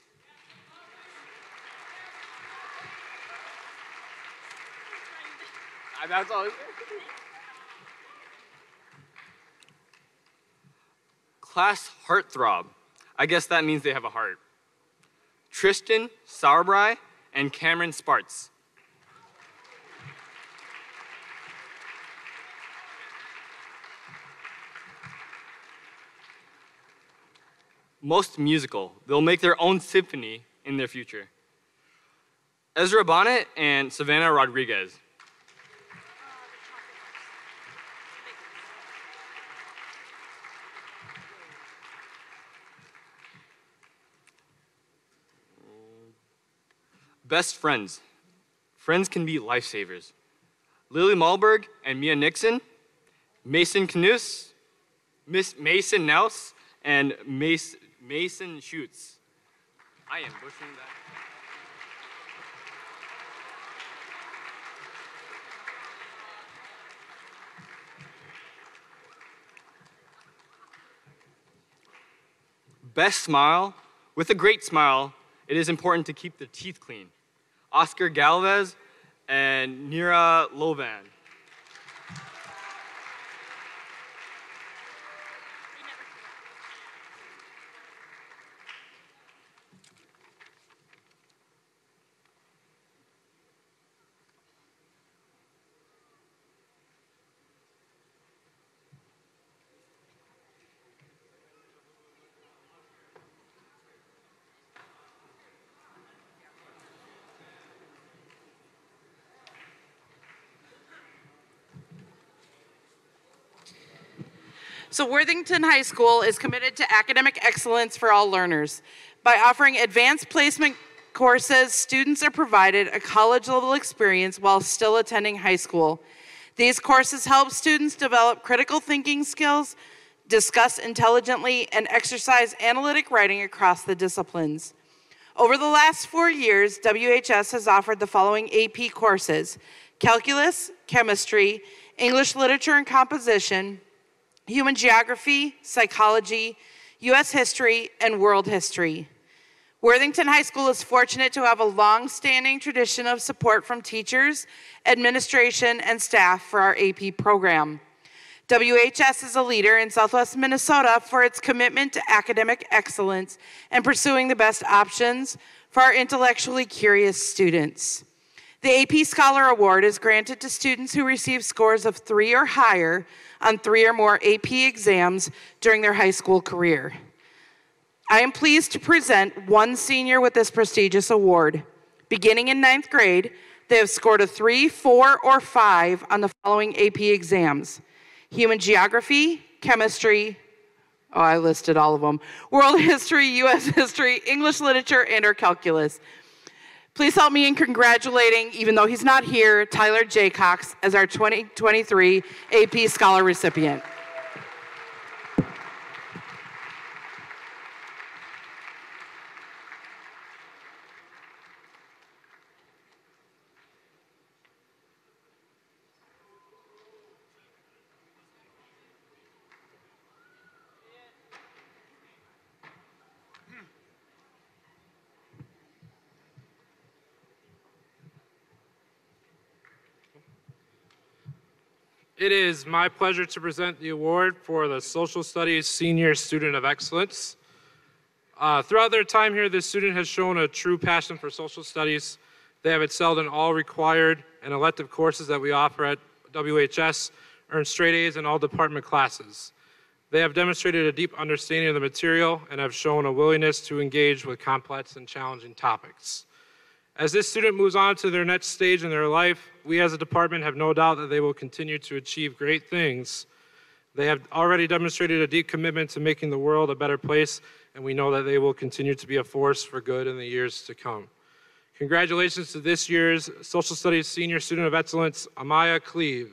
That's all. Class Heartthrob. I guess that means they have a heart. Tristan Sauerbry and Cameron Sparts. Most musical. They'll make their own symphony in their future. Ezra Bonnet and Savannah Rodriguez. Best friends. Friends can be lifesavers. Lily Malberg and Mia Nixon, Mason Knus, Miss Mason Naus, and Mason Schutz. I am butchering that. Best smile. With a great smile, it is important to keep the teeth clean. Oscar Galvez and Nira Lovan. So Worthington High School is committed to academic excellence for all learners. By offering advanced placement courses, students are provided a college-level experience while still attending high school. These courses help students develop critical thinking skills, discuss intelligently, and exercise analytic writing across the disciplines. Over the last 4 years, WHS has offered the following AP courses: calculus, chemistry, English literature and composition, human geography, psychology, U.S. history, and world history. Worthington High School is fortunate to have a long-standing tradition of support from teachers, administration, and staff for our AP program. WHS is a leader in Southwest Minnesota for its commitment to academic excellence and pursuing the best options for our intellectually curious students. The AP Scholar Award is granted to students who receive scores of 3 or higher on 3 or more AP exams during their high school career. I am pleased to present one senior with this prestigious award. Beginning in 9th grade, they have scored a 3, 4, or 5 on the following AP exams: human geography, chemistry, I listed all of them, world history, U.S. history, English literature, and or calculus. Please help me in congratulating, even though he's not here, Tyler Jaycox as our 2023 AP Scholar recipient. It is my pleasure to present the award for the Social Studies Senior Student of Excellence. Throughout their time here, this student has shown a true passion for social studies. They have excelled in all required and elective courses that we offer at WHS, earned straight A's in all department classes. They have demonstrated a deep understanding of the material and have shown a willingness to engage with complex and challenging topics. As this student moves on to their next stage in their life, we as a department have no doubt that they will continue to achieve great things. They have already demonstrated a deep commitment to making the world a better place, and we know that they will continue to be a force for good in the years to come. Congratulations to this year's Social Studies Senior Student of Excellence, Amaya Cleve.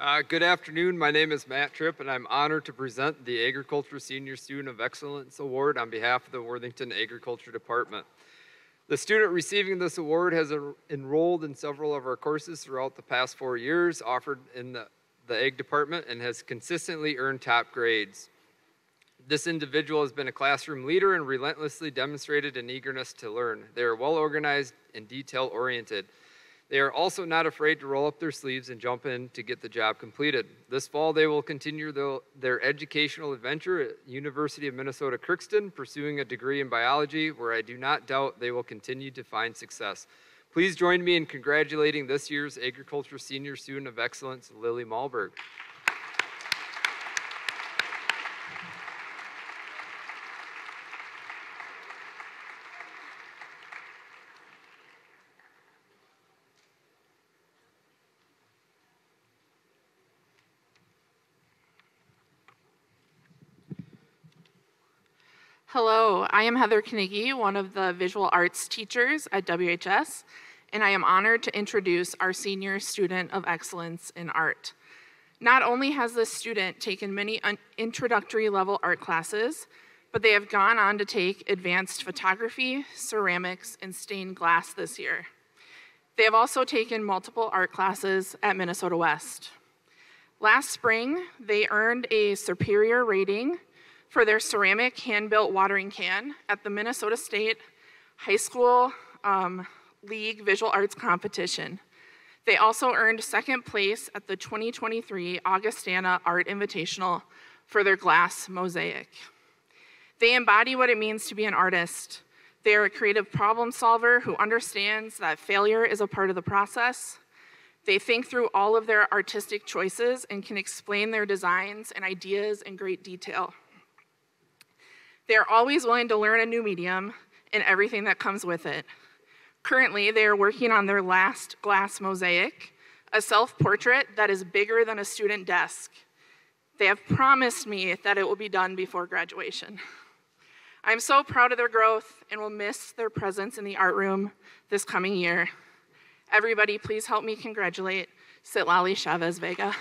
Good afternoon. My name is Matt Tripp, and I'm honored to present the Agriculture Senior Student of Excellence Award on behalf of the Worthington Agriculture Department. The student receiving this award has enrolled in several of our courses throughout the past 4 years offered in the Ag Department and has consistently earned top grades. This individual has been a classroom leader and relentlessly demonstrated an eagerness to learn. They are well organized and detail-oriented. They are also not afraid to roll up their sleeves and jump in to get the job completed. This fall, they will continue their educational adventure at University of Minnesota Crookston, pursuing a degree in biology, where I do not doubt they will continue to find success. Please join me in congratulating this year's Agriculture Senior Student of Excellence, Lily Malberg. Hello, I am Heather Knigge, one of the visual arts teachers at WHS, and I am honored to introduce our Senior Student of Excellence in Art. Not only has this student taken many introductory level art classes, but they have gone on to take advanced photography, ceramics, and stained glass this year. They have also taken multiple art classes at Minnesota West. Last spring, they earned a superior rating for their ceramic hand-built watering can at the Minnesota State High School League Visual Arts Competition. They also earned second place at the 2023 Augustana Art Invitational for their glass mosaic. They embody what it means to be an artist. They are a creative problem solver who understands that failure is a part of the process. They think through all of their artistic choices and can explain their designs and ideas in great detail. They are always willing to learn a new medium and everything that comes with it. Currently, they are working on their last glass mosaic, a self-portrait that is bigger than a student desk. They have promised me that it will be done before graduation. I'm so proud of their growth and will miss their presence in the art room this coming year. Everybody, please help me congratulate Citlali Chavez Vega.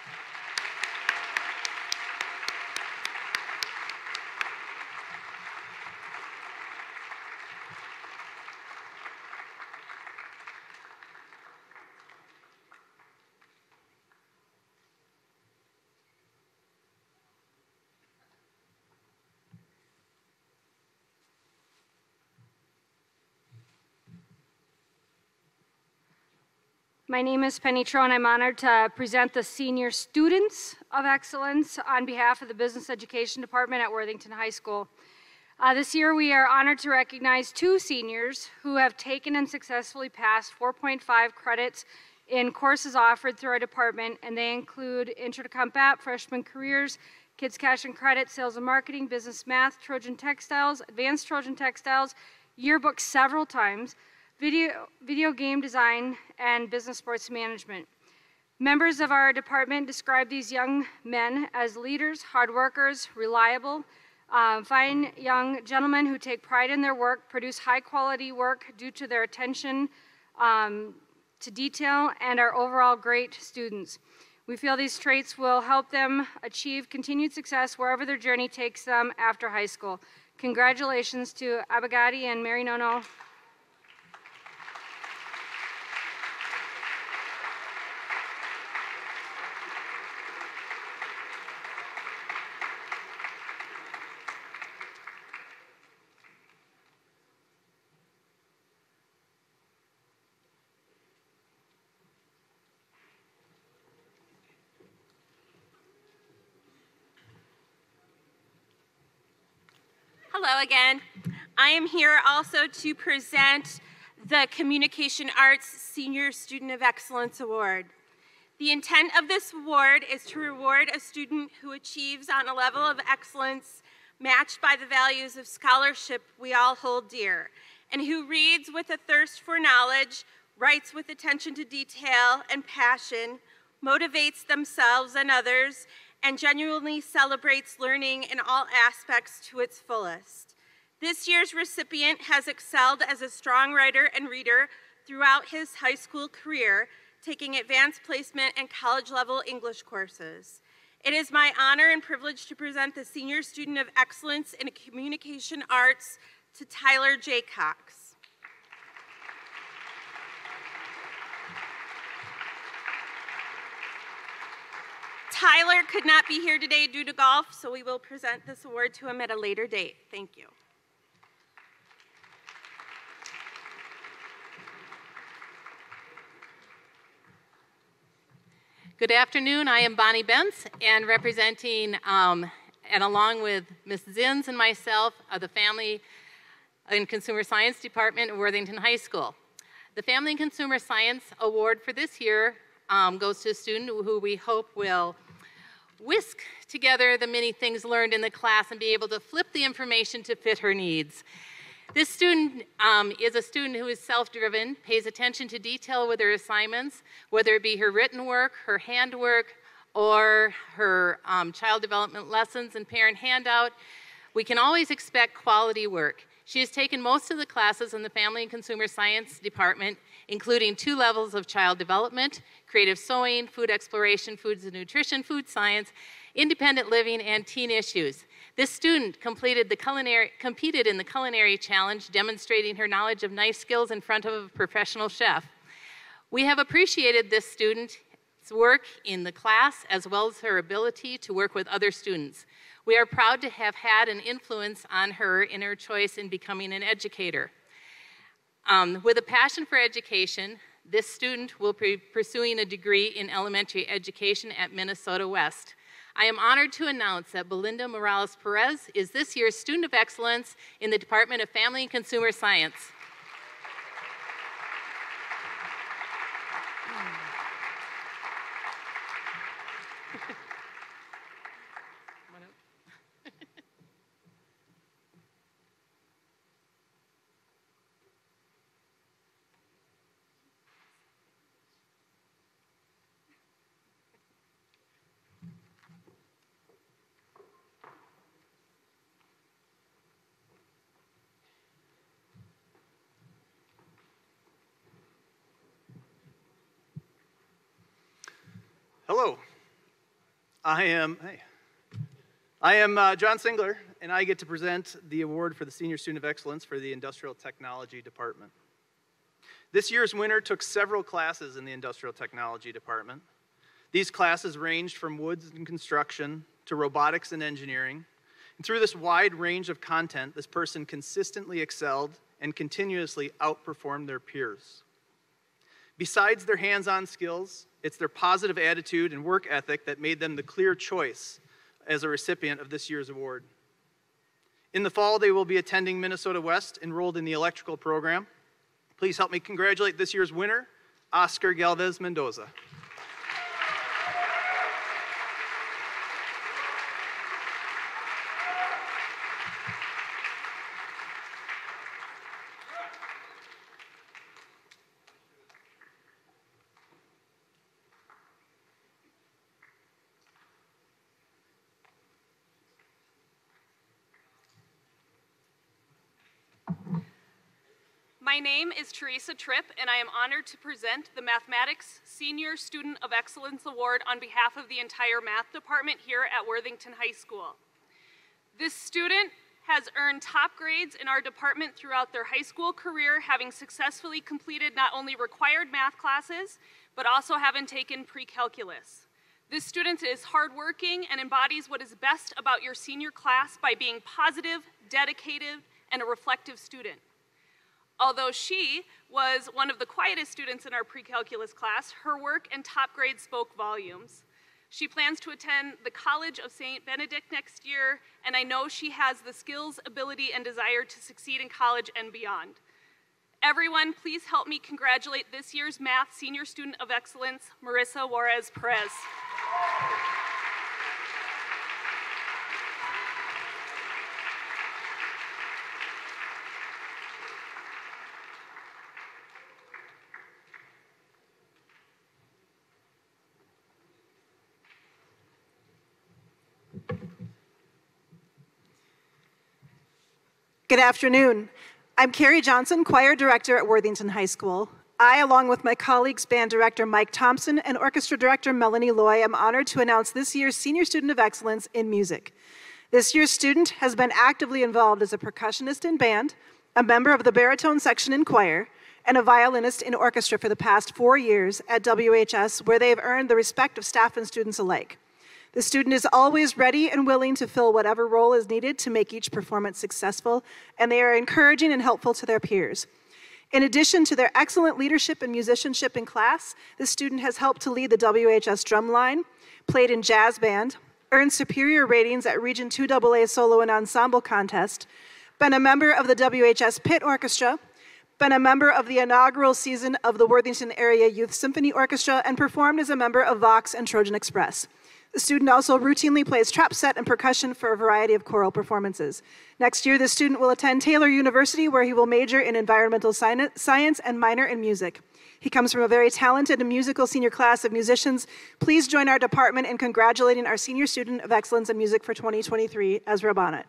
My name is Penny Tro, and I'm honored to present the Senior Students of Excellence on behalf of the Business Education Department at Worthington High School. This year, we are honored to recognize 2 seniors who have taken and successfully passed 4.5 credits in courses offered through our department, and they include Intro to Comp App, Freshman Careers, Kids Cash and Credit, Sales and Marketing, Business Math, Trojan Textiles, Advanced Trojan Textiles, Yearbook several times, Video Game Design, and Business Sports Management. Members of our department describe these young men as leaders, hard workers, reliable, fine young gentlemen who take pride in their work, produce high quality work due to their attention to detail, and are overall great students. We feel these traits will help them achieve continued success wherever their journey takes them after high school. Congratulations to Abagati and Mary Nono. Hello again. I am here also to present the Communication Arts Senior Student of Excellence Award. The intent of this award is to reward a student who achieves on a level of excellence matched by the values of scholarship we all hold dear, and who reads with a thirst for knowledge, writes with attention to detail and passion, motivates themselves and others, and genuinely celebrates learning in all aspects to its fullest. This year's recipient has excelled as a strong writer and reader throughout his high school career, taking advanced placement and college-level English courses. It is my honor and privilege to present the Senior Student of Excellence in Communication Arts to Tyler J. Cox. Tyler could not be here today due to golf, so we will present this award to him at a later date. Thank you. Good afternoon. I am Bonnie Bentz, and representing, and along with Ms. Zins and myself, the Family and Consumer Science Department at Worthington High School. The Family and Consumer Science Award for this year goes to a student who we hope will whisk together the many things learned in the class and be able to flip the information to fit her needs. This student is a student who is self-driven, pays attention to detail with her assignments, whether it be her written work, her handwork, or her child development lessons and parent handout. We can always expect quality work. She has taken most of the classes in the Family and Consumer Science Department, including 2 levels of child development, creative sewing, food exploration, foods and nutrition, food science, independent living, and teen issues. This student competed in the culinary challenge, demonstrating her knowledge of knife skills in front of a professional chef. We have appreciated this student's work in the class, as well as her ability to work with other students. We are proud to have had an influence on her in her choice in becoming an educator. With a passion for education, this student will be pursuing a degree in elementary education at Minnesota West. I am honored to announce that Belinda Morales Perez is this year's Student of Excellence in the Department of Family and Consumer Science. Hello, I am John Singler, and I get to present the award for the Senior Student of Excellence for the Industrial Technology Department. This year's winner took several classes in the Industrial Technology Department. These classes ranged from woods and construction to robotics and engineering. And through this wide range of content, this person consistently excelled and continuously outperformed their peers. Besides their hands-on skills, it's their positive attitude and work ethic that made them the clear choice as a recipient of this year's award. In the fall, they will be attending Minnesota West, enrolled in the electrical program. Please help me congratulate this year's winner, Oscar Galvez Mendoza. My name is Teresa Tripp, and I am honored to present the Mathematics Senior Student of Excellence Award on behalf of the entire math department here at Worthington High School. This student has earned top grades in our department throughout their high school career, having successfully completed not only required math classes, but also having taken pre-calculus. This student is hardworking and embodies what is best about your senior class by being positive, dedicated, and a reflective student. Although she was one of the quietest students in our pre-calculus class, her work and top grades spoke volumes. She plans to attend the College of St. Benedict next year, and I know she has the skills, ability, and desire to succeed in college and beyond. Everyone, please help me congratulate this year's Math Senior Student of Excellence, Marissa Juarez Perez. Good afternoon. I'm Carrie Johnson, Choir Director at Worthington High School. I, along with my colleagues, band director Mike Thompson and orchestra director Melanie Loy, am honored to announce this year's Senior Student of Excellence in Music. This year's student has been actively involved as a percussionist in band, a member of the baritone section in choir, and a violinist in orchestra for the past 4 years at WHS, where they have earned the respect of staff and students alike. The student is always ready and willing to fill whatever role is needed to make each performance successful, and they are encouraging and helpful to their peers. In addition to their excellent leadership and musicianship in class, the student has helped to lead the WHS drumline, played in jazz band, earned superior ratings at Region 2 AA Solo and Ensemble Contest, been a member of the WHS Pit Orchestra, been a member of the inaugural season of the Worthington Area Youth Symphony Orchestra, and performed as a member of Vox and Trojan Express. The student also routinely plays trap set and percussion for a variety of choral performances. Next year, the student will attend Taylor University, where he will major in environmental science and minor in music. He comes from a very talented and musical senior class of musicians. Please join our department in congratulating our Senior Student of Excellence in Music for 2023, Ezra Bonnet.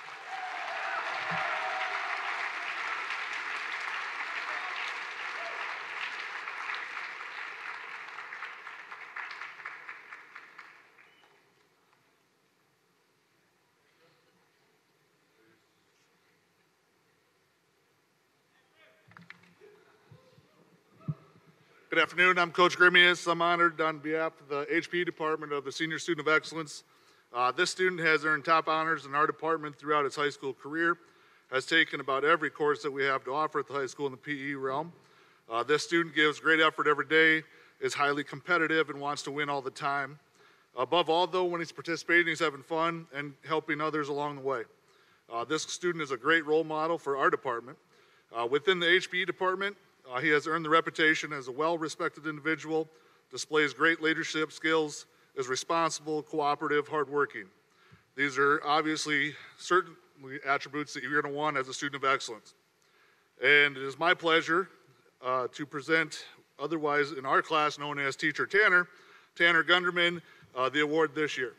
Good afternoon, I'm Coach Grimius. I'm honored on behalf of the HPE Department of the Senior Student of Excellence. This student has earned top honors in our department throughout his high school career, has taken about every course that we have to offer at the high school in the PE realm. This student gives great effort every day, is highly competitive, and wants to win all the time. Above all, though, when he's participating, he's having fun and helping others along the way. This student is a great role model for our department. Within the HPE department, he has earned the reputation as a well-respected individual, displays great leadership skills, is responsible, cooperative, hardworking. These are obviously certainly attributes that you're going to want as a student of excellence. And it is my pleasure to present, otherwise in our class known as Teacher Tanner, Tanner Gunderman, the award this year.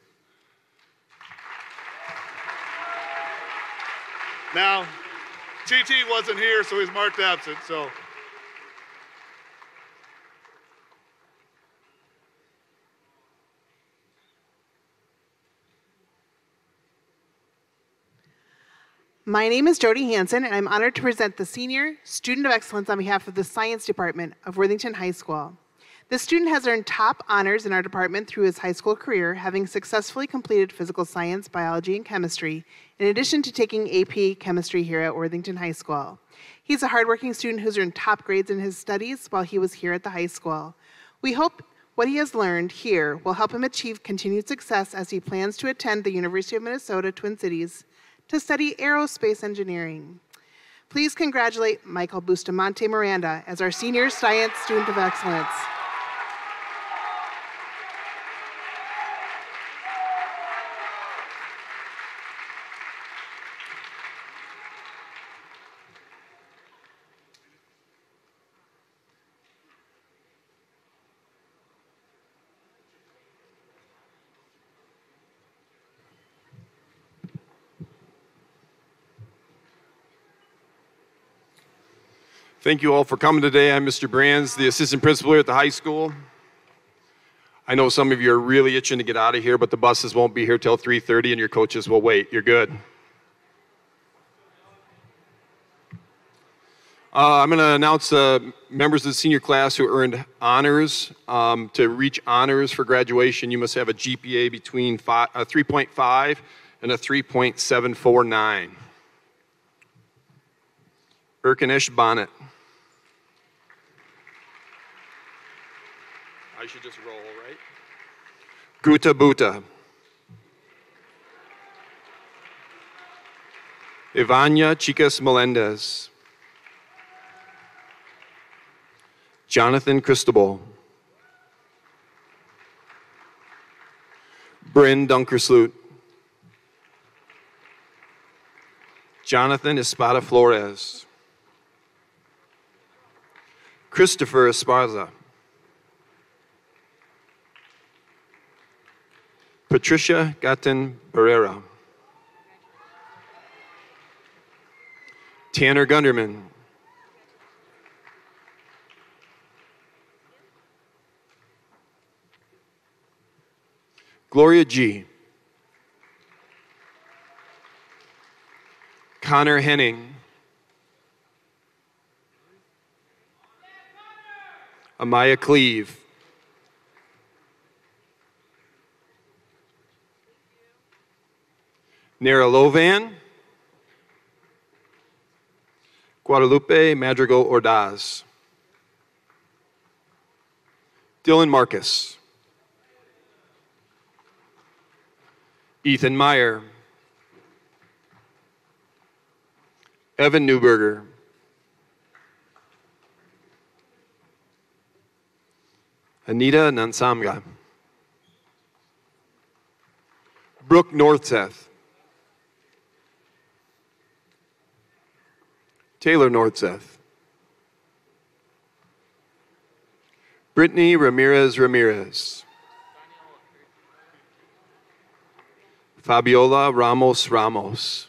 Now, TT wasn't here, so he's marked absent, so. My name is Jody Hansen, and I'm honored to present the Senior Student of Excellence on behalf of the Science Department of Worthington High School. This student has earned top honors in our department through his high school career, having successfully completed physical science, biology, and chemistry, in addition to taking AP chemistry here at Worthington High School. He's a hardworking student who's earned top grades in his studies while he was here at the high school. We hope what he has learned here will help him achieve continued success as he plans to attend the University of Minnesota Twin Cities to study aerospace engineering. Please congratulate Michael Bustamante Miranda as our Senior Science Student of Excellence. Thank you all for coming today. I'm Mr. Brands, the assistant principal here at the high school. I know some of you are really itching to get out of here, but the buses won't be here till 3:30 and your coaches will wait. You're good. I'm going to announce the members of the senior class who earned honors. To reach honors for graduation, you must have a GPA between 3.5 and a 3.749. Erkanesh Bonnet. I should just roll, right? Guta Buta. Ivania Chicas Melendez. Jonathan Cristobal. Bryn Dunkersloot. Jonathan Espada Flores. Christopher Esparza. Patricia Gatton Barrera. Tanner Gunderman. Gloria G. Connor Henning. Amaya Cleve. Nara Lovan. Guadalupe Madrigal Ordaz. Dylan Marcus. Ethan Meyer. Evan Newberger. Anita Nansamga. Brooke Northseth. Taylor Northseth. Brittany Ramirez Ramirez. Fabiola Ramos Ramos.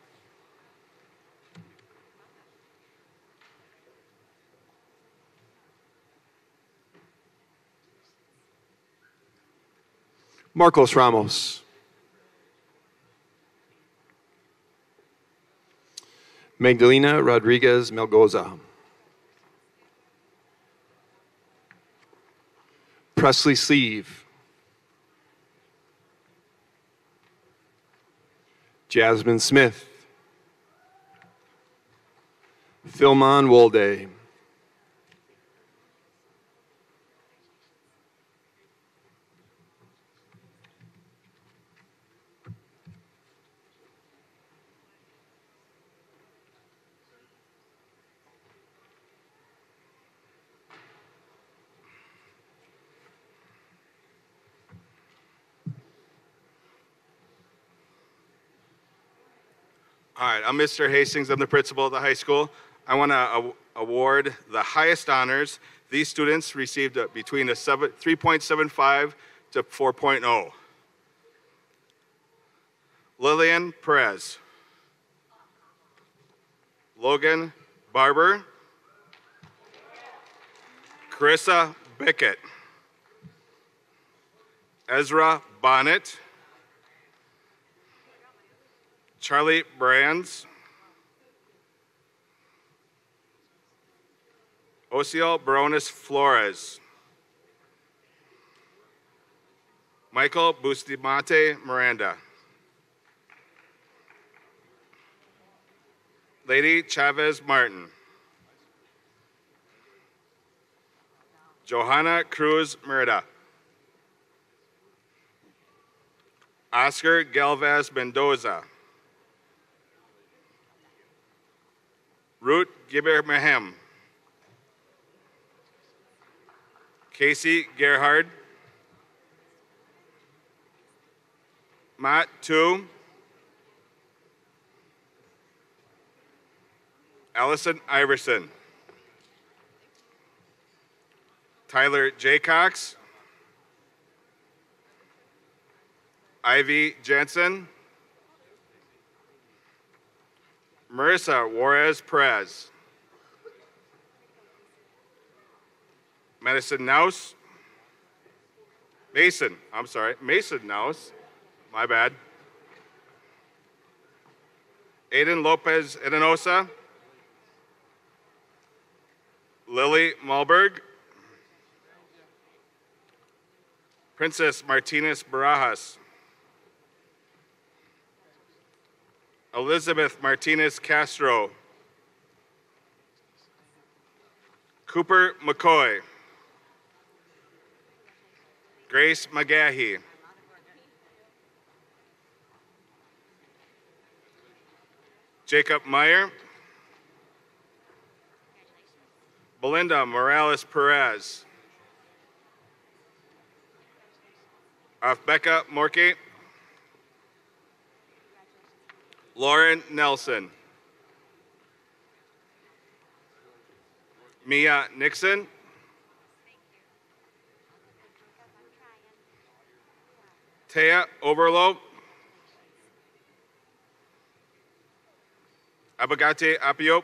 Marcos Ramos. Magdalena Rodriguez Melgoza. Presley Sleeve. Jasmine Smith. Philmon Wolde. All right, I'm Mr. Hastings. I'm the principal of the high school. I want to award the highest honors. These students received between a 3.75 to 4.0. Lillian Perez. Logan Barber. Carissa Bickett. Ezra Bonnet. Charlie Brands. Osiel Baronis Flores. Michael Bustamante Miranda. Lady Chavez Martin. Johanna Cruz Merida. Oscar Galvez Mendoza. Ruth Gibber Mahem. Casey Gerhard. Matt Tu. Allison Iverson. Tyler J. Cox. Ivy Jensen. Marissa Juarez Perez. Mason Naus. Mason Naus. My bad. Aiden Lopez Edenosa. Lily Malberg. Princess Martinez Barajas. Elizabeth Martinez Castro. Cooper McCoy. Grace McGahee. Jacob Meyer. Belinda Morales Perez. Becca Morkey. Lauren Nelson. Mia Nixon. Taya Overlope. Abagate Apiop.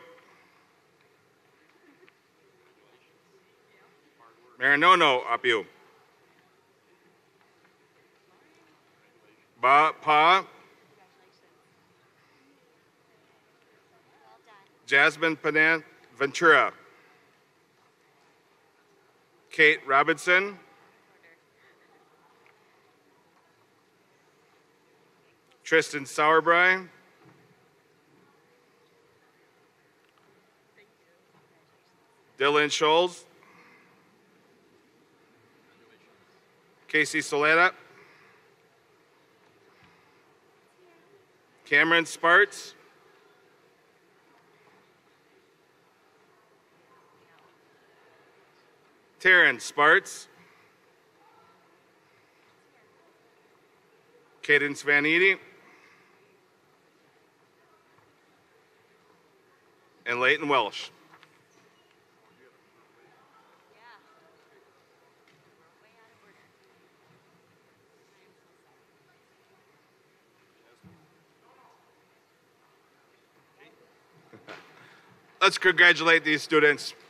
Marinono Apiop. Ba Pa. Jasmine Panan Ventura. Kate Robinson. Tristan Sauerbrei. Dylan Scholes. Casey Soleta. Cameron Sparts. Taryn Sparts. Cadence Van Eady. And Leighton Welsh. Let's congratulate these students.